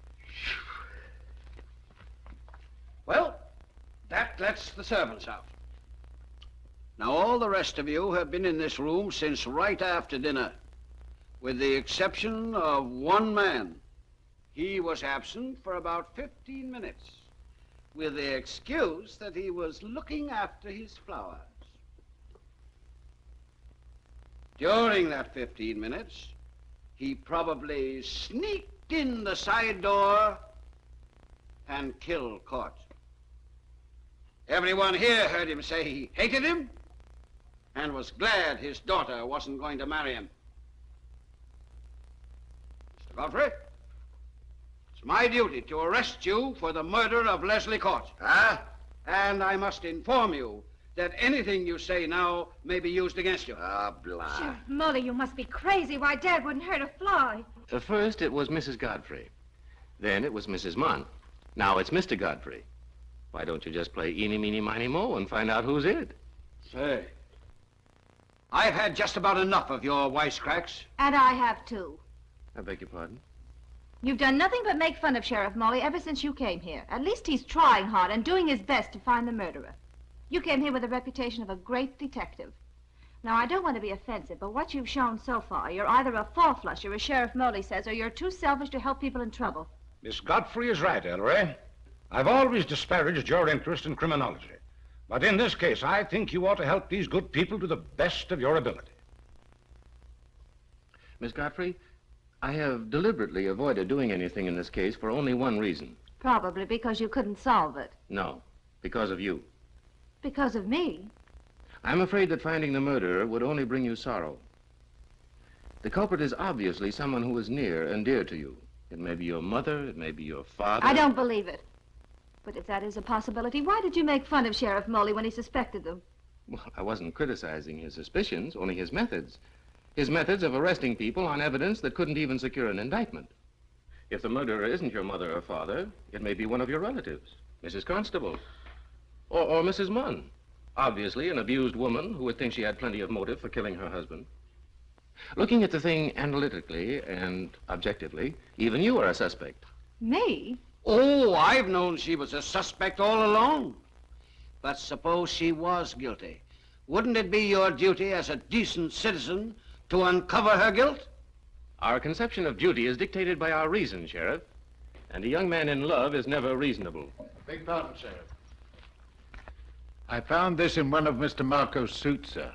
Well, that lets the servants out. Now, all the rest of you have been in this room since right after dinner, with the exception of one man. He was absent for about 15 minutes, with the excuse that he was looking after his flowers. During that 15 minutes, he probably sneaked in the side door and killed Court. Everyone here heard him say he hated him and was glad his daughter wasn't going to marry him. Mr. Godfrey, it's my duty to arrest you for the murder of Leslie Court. Huh? And I must inform you that anything you say now may be used against you. Ah, blah. Sheriff Molly, you must be crazy. Why, Dad wouldn't hurt a fly. First, it was Mrs. Godfrey. Then it was Mrs. Munn. Now it's Mr. Godfrey. Why don't you just play eeny, meeny, miny, mo and find out who's it? Say, I've had just about enough of your wisecracks. And I have too. I beg your pardon? You've done nothing but make fun of Sheriff Molly ever since you came here. At least he's trying hard and doing his best to find the murderer. You came here with the reputation of a great detective. Now, I don't want to be offensive, but what you've shown so far, you're either a four-flusher, as Sheriff Molly says, or you're too selfish to help people in trouble. Miss Godfrey is right, Ellery. I've always disparaged your interest in criminology. But in this case, I think you ought to help these good people to the best of your ability. Miss Godfrey, I have deliberately avoided doing anything in this case for only one reason. Probably because you couldn't solve it. No, because of you. Because of me? I'm afraid that finding the murderer would only bring you sorrow. The culprit is obviously someone who is near and dear to you. It may be your mother, it may be your father. I don't believe it. But if that is a possibility, why did you make fun of Sheriff Molly when he suspected them? Well, I wasn't criticizing his suspicions, only his methods. His methods of arresting people on evidence that couldn't even secure an indictment. If the murderer isn't your mother or father, it may be one of your relatives, Mrs. Constable, or Mrs. Munn. Obviously an abused woman who would think she had plenty of motive for killing her husband. Looking at the thing analytically and objectively, even you are a suspect. Me? Oh, I've known she was a suspect all along. But suppose she was guilty. Wouldn't it be your duty as a decent citizen to uncover her guilt? Our conception of duty is dictated by our reason, Sheriff. And a young man in love is never reasonable. Beg pardon, Sheriff. I found this in one of Mr. Marco's suits, sir.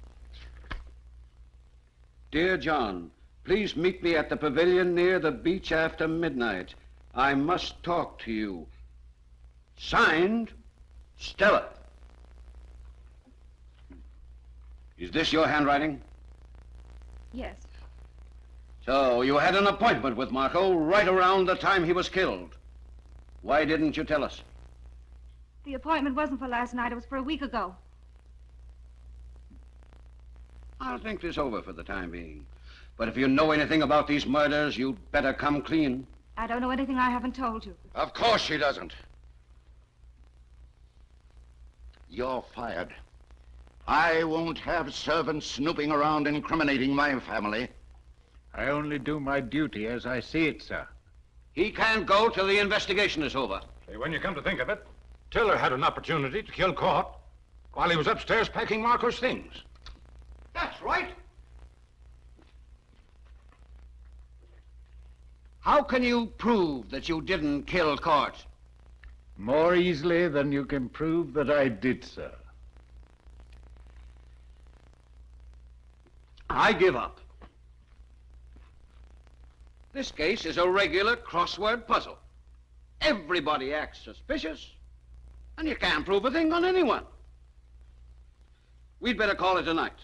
Dear John, please meet me at the pavilion near the beach after midnight. I must talk to you. Signed, Stella. Is this your handwriting? Yes. So you had an appointment with Marco right around the time he was killed. Why didn't you tell us? The appointment wasn't for last night. It was for a week ago. I'll think this over for the time being. But if you know anything about these murders, you'd better come clean. I don't know anything I haven't told you. Of course she doesn't. You're fired. I won't have servants snooping around incriminating my family. I only do my duty as I see it, sir. He can't go till the investigation is over. Hey, when you come to think of it, Tiller had an opportunity to kill Court while he was upstairs packing Marco's things. That's right. How can you prove that you didn't kill Court? More easily than you can prove that I did, sir. I give up. This case is a regular crossword puzzle. Everybody acts suspicious, and you can't prove a thing on anyone. We'd better call it a night.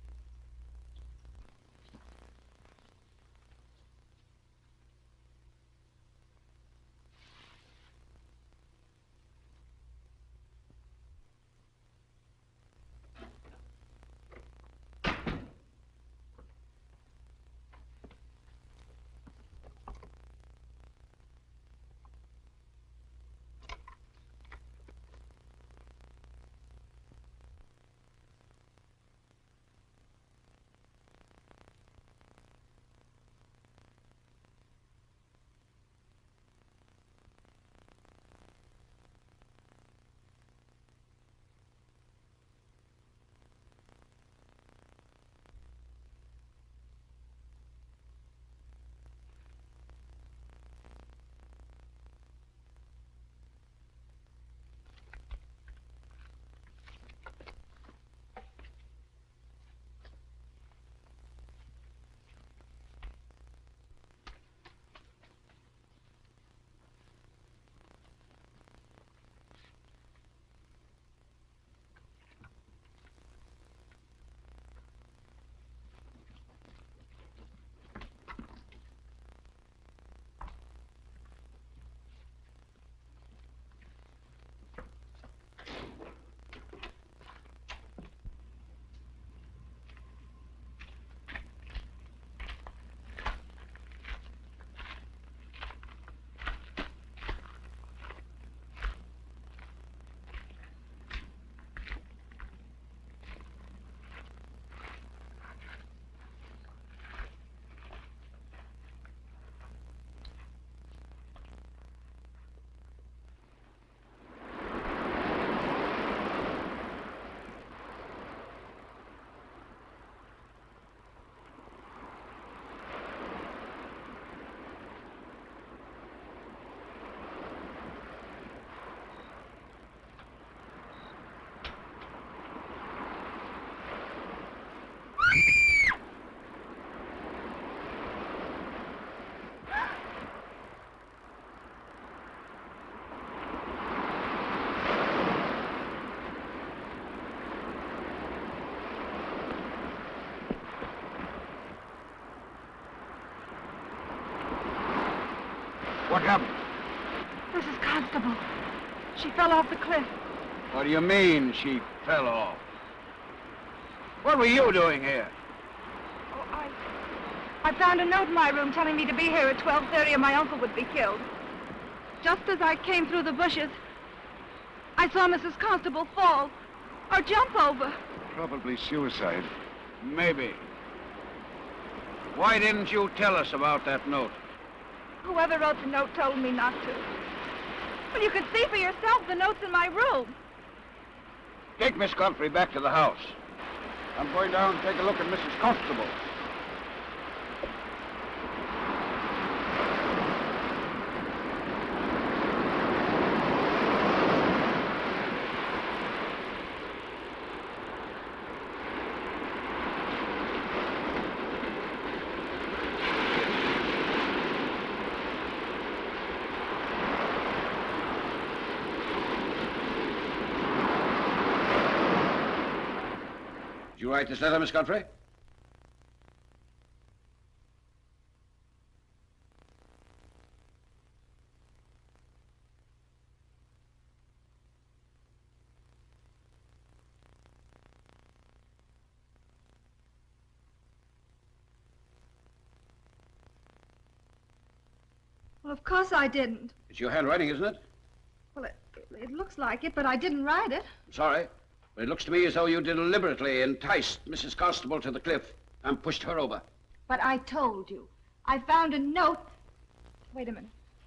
What happened? Mrs. Constable. She fell off the cliff. What do you mean she fell off? What were you doing here? Oh, I found a note in my room telling me to be here at 12:30 or my uncle would be killed. Just as I came through the bushes, I saw Mrs. Constable fall or jump over. Probably suicide. Maybe. Why didn't you tell us about that note? Whoever wrote the note told me not to. Well, you can see for yourself the note's in my room. Take Miss Godfrey back to the house. I'm going down and take a look at Mrs. Constable. Did you write this letter, Miss Godfrey? Well, of course I didn't. It's your handwriting, isn't it? Well, it looks like it, but I didn't write it. Sorry, but it looks to me as though you deliberately enticed Mrs. Constable to the cliff and pushed her over. But I told you. I found a note. Wait a minute.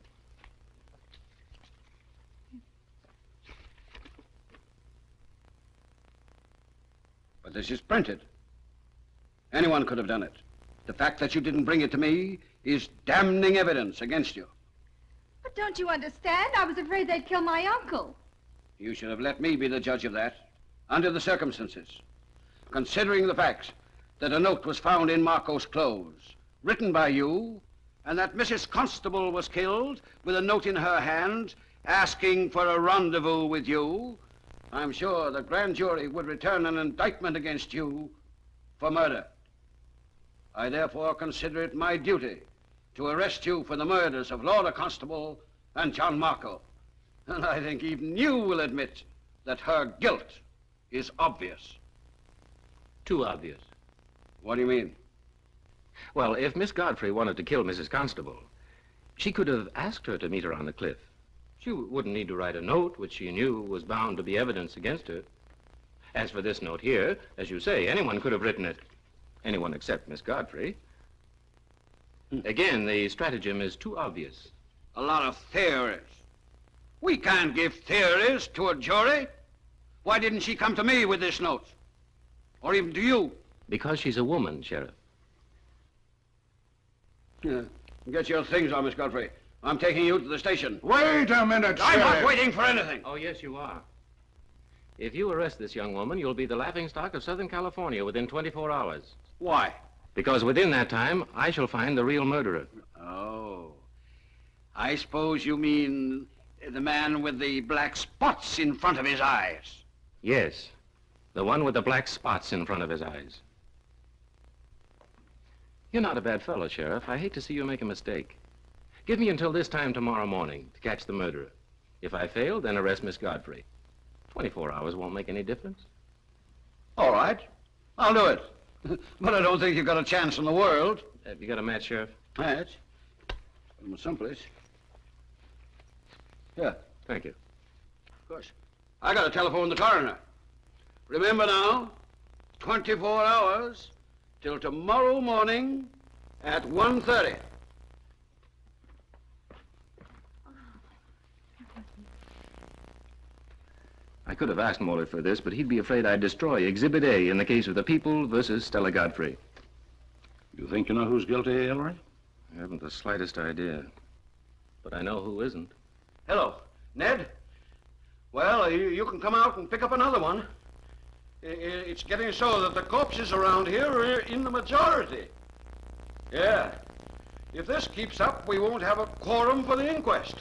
But this is printed. Anyone could have done it. The fact that you didn't bring it to me is damning evidence against you. But But don't you understand? I was afraid they'd kill my uncle. You should have let me be the judge of that, under the circumstances. Considering the fact that a note was found in Marco's clothes, written by you, and that Mrs. Constable was killed with a note in her hand asking for a rendezvous with you, I'm sure the grand jury would return an indictment against you for murder. I therefore consider it my duty to arrest you for the murders of Laura Constable and John Marco. And I think even you will admit that her guilt is obvious. Too obvious. What do you mean? Well, if Miss Godfrey wanted to kill Mrs. Constable, she could have asked her to meet her on the cliff. She wouldn't need to write a note which she knew was bound to be evidence against her. As for this note here, as you say, anyone could have written it. Anyone except Miss Godfrey. Again, the stratagem is too obvious. A lot of theories. We can't give theories to a jury. Why didn't she come to me with this note? Or even to you? Because she's a woman, Sheriff. Yeah. Get your things on, Miss Godfrey. I'm taking you to the station. Wait a minute, I'm Sheriff. not waiting for anything. Oh, yes, you are. If you arrest this young woman, you'll be the laughingstock of Southern California within 24 hours. Why? Because within that time, I shall find the real murderer. Oh. I suppose you mean the man with the black spots in front of his eyes. Yes, the one with the black spots in front of his eyes. You're not a bad fellow, Sheriff. I hate to see you make a mistake. Give me until this time tomorrow morning to catch the murderer. If I fail, then arrest Miss Godfrey. 24 hours won't make any difference. All right. I'll do it. But I don't think you've got a chance in the world. Have you got a match, Sheriff? Match? From someplace. Yeah. Thank you. Of course. I got to telephone the coroner. Remember now, 24 hours till tomorrow morning at 1:30. I could have asked Morley for this, but he'd be afraid I'd destroy Exhibit A in the case of the People versus Stella Godfrey. You think you know who's guilty, Ellery? I haven't the slightest idea. But I know who isn't. Hello, Ned. Well, you can come out and pick up another one. It's getting so that the corpses around here are in the majority. Yeah. If this keeps up, we won't have a quorum for the inquest.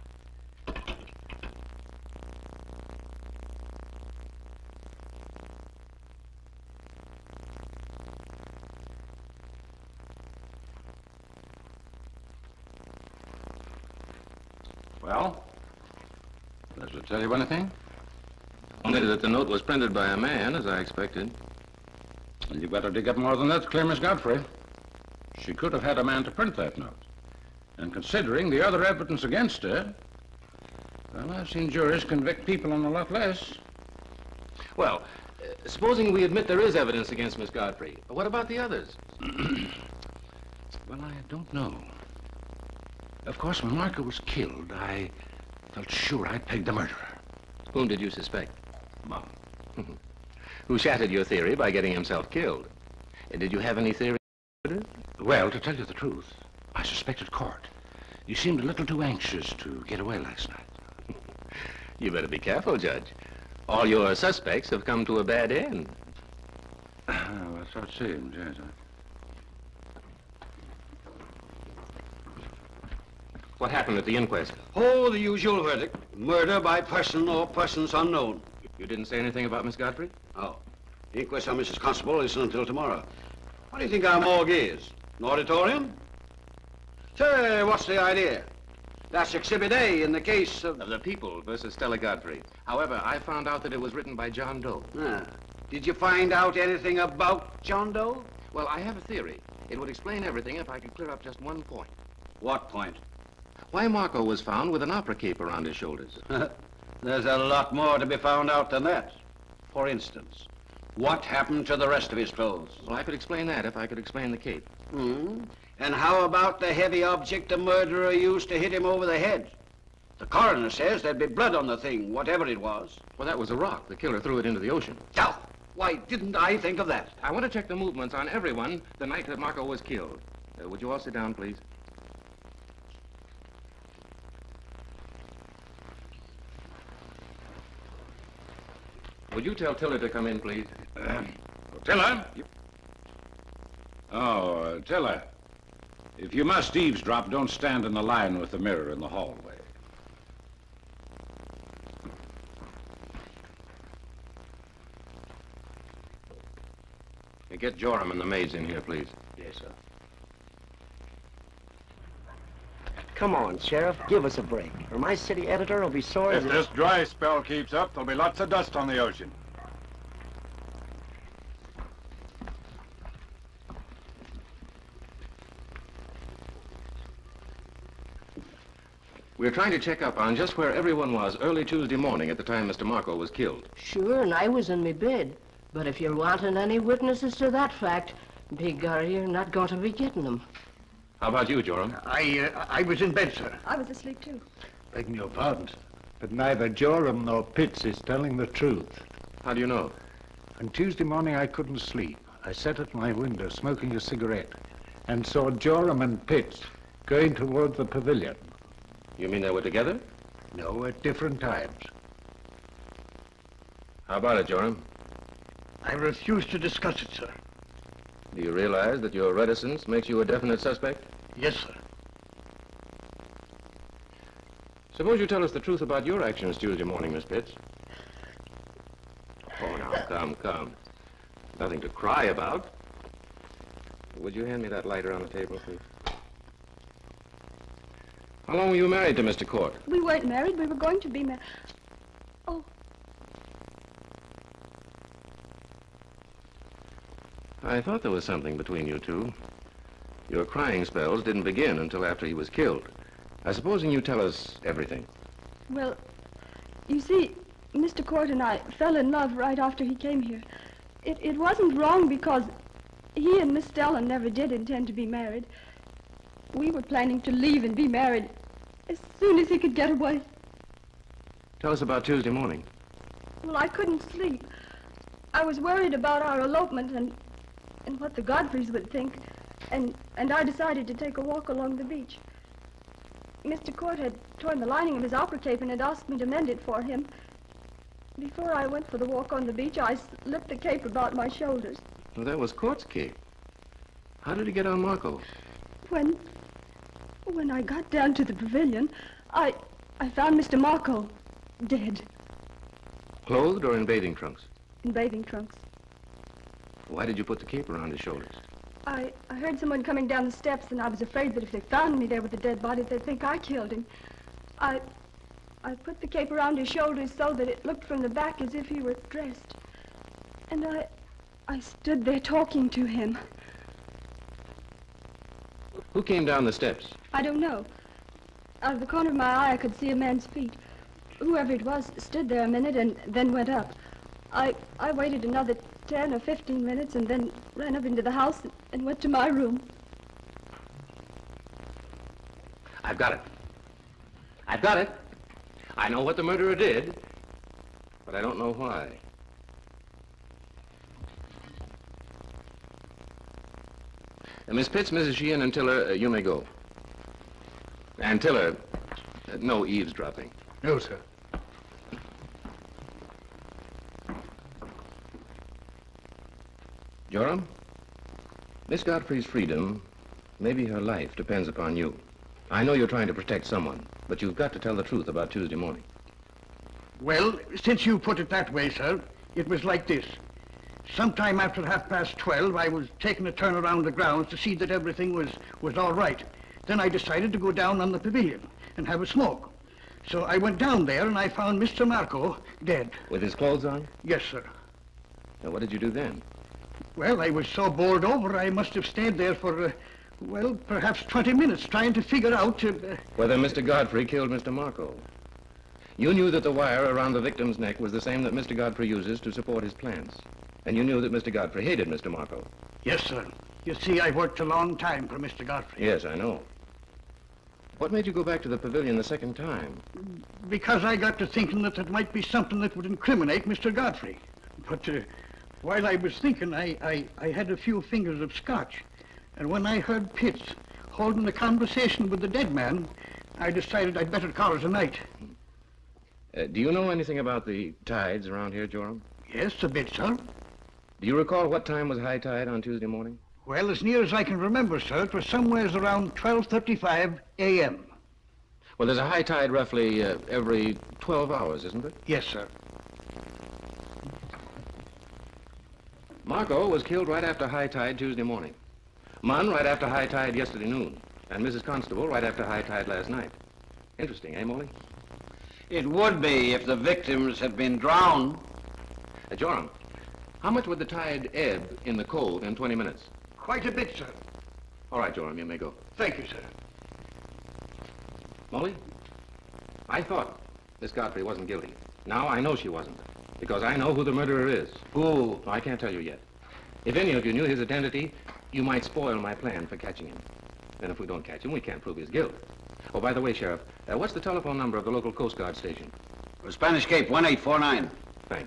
Well, does it tell you anything? Only that the note was printed by a man, as I expected. Well, you better dig up more than that to clear Miss Godfrey. She could have had a man to print that note. And considering the other evidence against her, well, I've seen juries convict people on a lot less. Well, supposing we admit there is evidence against Miss Godfrey, what about the others? Well, I don't know. Of course, when Marco was killed, I felt sure I'd pegged the murderer. Whom did you suspect? Mom. Who shattered your theory by getting himself killed. Did you have any theory? Well, to tell you the truth, I suspected Court. He seemed a little too anxious to get away last night. You better be careful, Judge. All your suspects have come to a bad end. Well, that's how it seems, yes. What happened at the inquest? Oh, the usual verdict. Murder by person or persons unknown. You didn't say anything about Miss Godfrey? Oh. The inquest on Mrs. Constable isn't until tomorrow. What do you think our morgue is? An auditorium? Say, what's the idea? That's Exhibit A in the case of the People versus Stella Godfrey. However, I found out that it was written by John Doe. Ah. Did you find out anything about John Doe? Well, I have a theory. It would explain everything if I could clear up just one point. What point? Why Marco was found with an opera cape around his shoulders. There's a lot more to be found out than that. For instance, what happened to the rest of his clothes? Well, I could explain that if I could explain the cape. And how about the heavy object the murderer used to hit him over the head? The coroner says there'd be blood on the thing, whatever it was. Well, that was a rock. The killer threw it into the ocean. Oh, why didn't I think of that? I want to check the movements on everyone the night that Marco was killed. Would you all sit down, please? Would you tell Tiller to come in, please? Tiller? Oh, Tiller. If you must eavesdrop, don't stand in the line with the mirror in the hallway. Get Joram and the maids in here, please. Yes, sir. Come on, Sheriff, give us a break, or my city editor will be sore as... If this dry spell keeps up, there'll be lots of dust on the ocean. We're trying to check up on just where everyone was early Tuesday morning at the time Mr. Marco was killed. Sure, and I was in my bed. But if you're wanting any witnesses to that fact, begorra, you're not going to be getting them. How about you, Joram? I was in bed, sir. I was asleep, too. Begging your pardon, sir, but neither Joram nor Pitts is telling the truth. How do you know? On Tuesday morning, I couldn't sleep. I sat at my window smoking a cigarette and saw Joram and Pitts going toward the pavilion. You mean they were together? No, at different times. How about it, Joram? I refuse to discuss it, sir. Do you realize that your reticence makes you a definite suspect? Yes, sir. Suppose you tell us the truth about your actions Tuesday morning, Miss Pitts. Oh, now, come. Nothing to cry about. Would you hand me that lighter on the table, please? How long were you married to Mr. Court? We weren't married. We were going to be married. Oh. I thought there was something between you two. Your crying spells didn't begin until after he was killed. Supposing you tell us everything. Well, you see, Mr. Court and I fell in love right after he came here. It wasn't wrong because he and Miss Stella never did intend to be married. We were planning to leave and be married as soon as he could get away. Tell us about Tuesday morning. Well, I couldn't sleep. I was worried about our elopement and what the Godfreys would think, and I decided to take a walk along the beach. Mr. Court had torn the lining of his opera cape and had asked me to mend it for him. Before I went for the walk on the beach, I slipped the cape about my shoulders. Well, that was Court's cape. How did he get on Marco? When I got down to the pavilion, I found Mr. Marco dead. Clothed or in bathing trunks? In bathing trunks. Why did you put the cape around his shoulders? I heard someone coming down the steps, and I was afraid that if they found me there with the dead body, they'd think I killed him. I put the cape around his shoulders so that it looked from the back as if he were dressed. And I stood there talking to him. Who came down the steps? I don't know. Out of the corner of my eye, I could see a man's feet. Whoever it was stood there a minute and then went up. I waited another 10 or 15 minutes and then ran up into the house and went to my room. I've got it. I've got it. I know what the murderer did, but I don't know why. Miss Pitts, Mrs. Sheehan, and Tiller, you may go. And Tiller, no eavesdropping. No, sir. Joram, Miss Godfrey's freedom, maybe her life, depends upon you. I know you're trying to protect someone, but you've got to tell the truth about Tuesday morning. Well, since you put it that way, sir, it was like this. Sometime after 12:30, I was taking a turn around the grounds to see that everything was all right. Then I decided to go down on the pavilion and have a smoke. So I went down there and I found Mr. Marco dead. With his clothes on? Yes, sir. Now, what did you do then? Well, I was so bored over, I must have stayed there for, well, perhaps 20 minutes trying to figure out... whether Mr. Godfrey killed Mr. Marco. You knew that the wire around the victim's neck was the same that Mr. Godfrey uses to support his plans. And you knew that Mr. Godfrey hated Mr. Marco. Yes, sir. You see, I worked a long time for Mr. Godfrey. Yes, I know. What made you go back to the pavilion the second time? Because I got to thinking that there might be something that would incriminate Mr. Godfrey. But while I was thinking, I had a few fingers of scotch. And when I heard Pitts holding a conversation with the dead man, I decided I'd better call it a night. Do you know anything about the tides around here, Joram? Yes, a bit, sir. Do you recall what time was high tide on Tuesday morning? Well, as near as I can remember, sir, it was somewheres around 12:35 a.m. Well, there's a high tide roughly every 12 hours, isn't it? Yes, sir. Marco was killed right after high tide Tuesday morning. Munn right after high tide yesterday noon. And Mrs. Constable right after high tide last night. Interesting, eh, Molly? It would be if the victims had been drowned. Joram, how much would the tide ebb in the cove in 20 minutes? Quite a bit, sir. All right, Joram, you may go. Thank you, sir. Molly, I thought Miss Godfrey wasn't guilty. Now I know she wasn't, because I know who the murderer is. Who? I can't tell you yet. If any of you knew his identity, you might spoil my plan for catching him. Then if we don't catch him, we can't prove his guilt. Oh, by the way, Sheriff, what's the telephone number of the local Coast Guard station? For Spanish Cape, 1849. Thanks.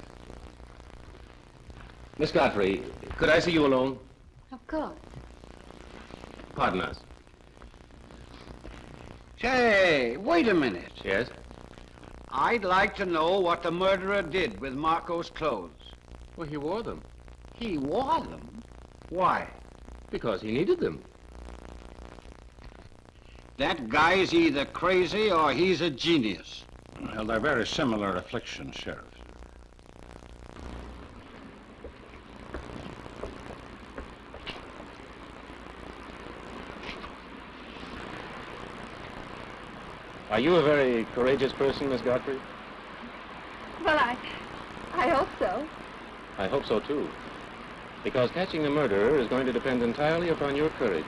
Miss Godfrey, could I see you alone? Of course. Pardon us. Say, wait a minute. Yes? I'd like to know what the murderer did with Marco's clothes. Well, he wore them. He wore them? Why? Because he needed them. That guy's either crazy or he's a genius. Well, they're very similar afflictions, Sheriff. Are you a very courageous person, Miss Godfrey? Well, I hope so. I hope so, too. Because catching the murderer is going to depend entirely upon your courage.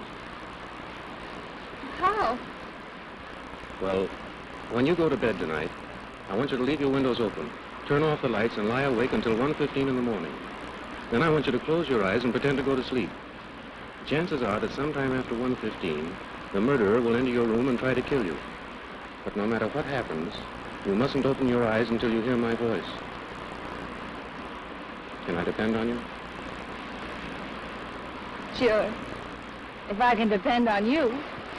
How? Well, when you go to bed tonight, I want you to leave your windows open, turn off the lights, and lie awake until 1:15 in the morning. Then I want you to close your eyes and pretend to go to sleep. Chances are that sometime after 1:15, the murderer will enter your room and try to kill you. But no matter what happens, you mustn't open your eyes until you hear my voice. Can I depend on you? Sure. If I can depend on you.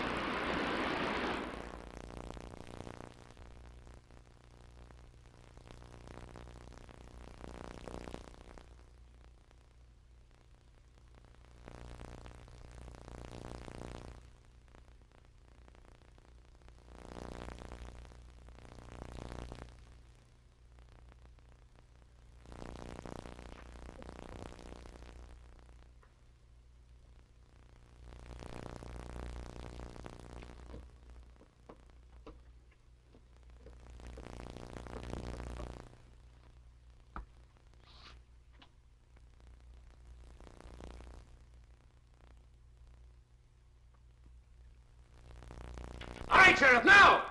All right, Sheriff, now!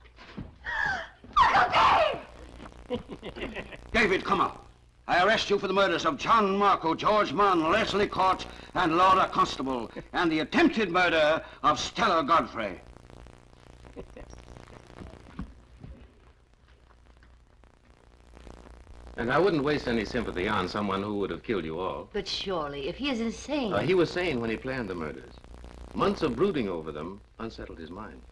Uncle Dave! David, come up. I arrest you for the murders of John Marco, George Munn, Leslie Court, and Laura Constable, and the attempted murder of Stella Godfrey. And I wouldn't waste any sympathy on someone who would have killed you all. But surely, if he is insane... He was sane when he planned the murders. Months of brooding over them unsettled his mind.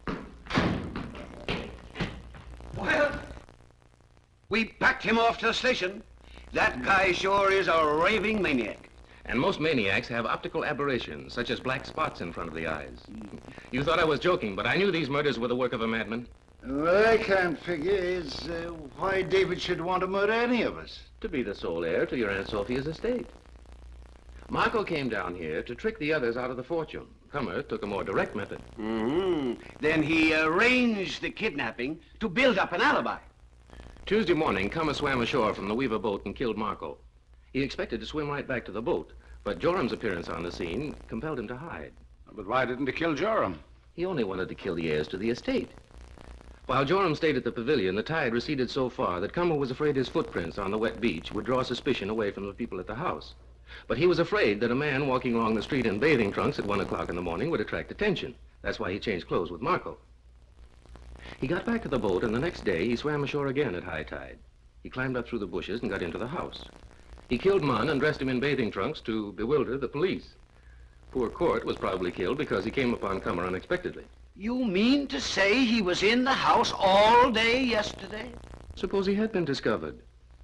Well, we backed him off to the station. That guy sure is a raving maniac. And most maniacs have optical aberrations, such as black spots in front of the eyes. You thought I was joking, but I knew these murders were the work of a madman. What I can't figure is why David should want to murder any of us. To be the sole heir to your Aunt Sophia's estate. Marco came down here to trick the others out of the fortune. Cummer took a more direct method. Then he arranged the kidnapping to build up an alibi. Tuesday morning, Cummer swam ashore from the Weaver boat and killed Marco. He expected to swim right back to the boat, but Joram's appearance on the scene compelled him to hide. But why didn't he kill Joram? He only wanted to kill the heirs to the estate. While Joram stayed at the pavilion, the tide receded so far that Cummer was afraid his footprints on the wet beach would draw suspicion away from the people at the house. But he was afraid that a man walking along the street in bathing trunks at 1 o'clock in the morning would attract attention. That's why he changed clothes with Marco. He got back to the boat, and the next day he swam ashore again at high tide. He climbed up through the bushes and got into the house. He killed Munn and dressed him in bathing trunks to bewilder the police. Poor Court was probably killed because he came upon Cummer unexpectedly. You mean to say he was in the house all day yesterday? Suppose he had been discovered.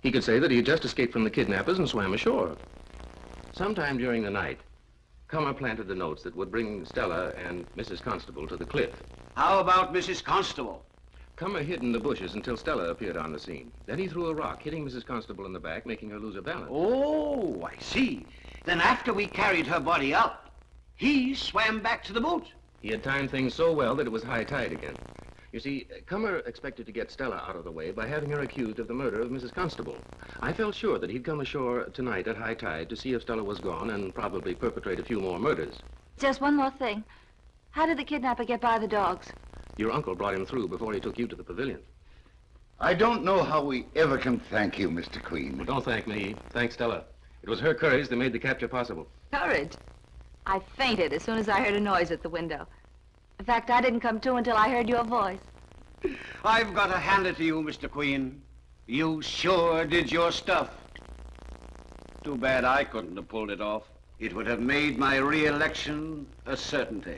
He could say that he had just escaped from the kidnappers and swam ashore. Sometime during the night, Cummer planted the notes that would bring Stella and Mrs. Constable to the cliff. How about Mrs. Constable? Cummer hid in the bushes until Stella appeared on the scene. Then he threw a rock, hitting Mrs. Constable in the back, making her lose her balance. Oh, I see. Then after we carried her body up, he swam back to the boat. He had timed things so well that it was high tide again. You see, Cummer expected to get Stella out of the way by having her accused of the murder of Mrs. Constable. I felt sure that he'd come ashore tonight at high tide to see if Stella was gone and probably perpetrate a few more murders. Just one more thing. How did the kidnapper get by the dogs? Your uncle brought him through before he took you to the pavilion. I don't know how we ever can thank you, Mr. Queen. Well, don't thank me. Thank Stella. It was her courage that made the capture possible. Courage? I fainted as soon as I heard a noise at the window. In fact, I didn't come to until I heard your voice. I've got to hand it to you, Mr. Queen. You sure did your stuff. Too bad I couldn't have pulled it off. It would have made my re-election a certainty.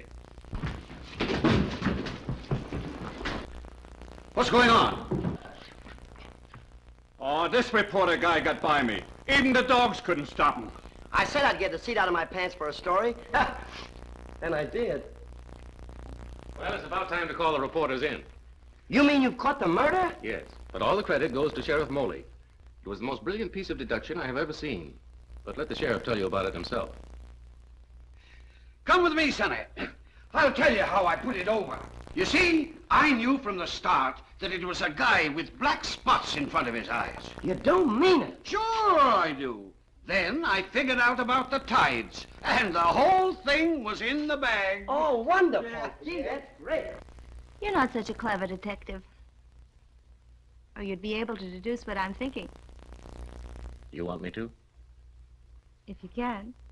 What's going on? Oh, this reporter guy got by me. Even the dogs couldn't stop him. I said I'd get the seat out of my pants for a story. And I did. Well, it's about time to call the reporters in. You mean you've caught the murder? Yes, but all the credit goes to Sheriff Moley. It was the most brilliant piece of deduction I have ever seen. But let the sheriff tell you about it himself. Come with me, Sonny. I'll tell you how I put it over. You see, I knew from the start that it was a guy with black spots in front of his eyes. You don't mean it. Sure I do. Then I figured out about the tides, and the whole thing was in the bag. Oh, wonderful. Gee, that's great. You're not such a clever detective. Or you'd be able to deduce what I'm thinking, You want me to? if you can.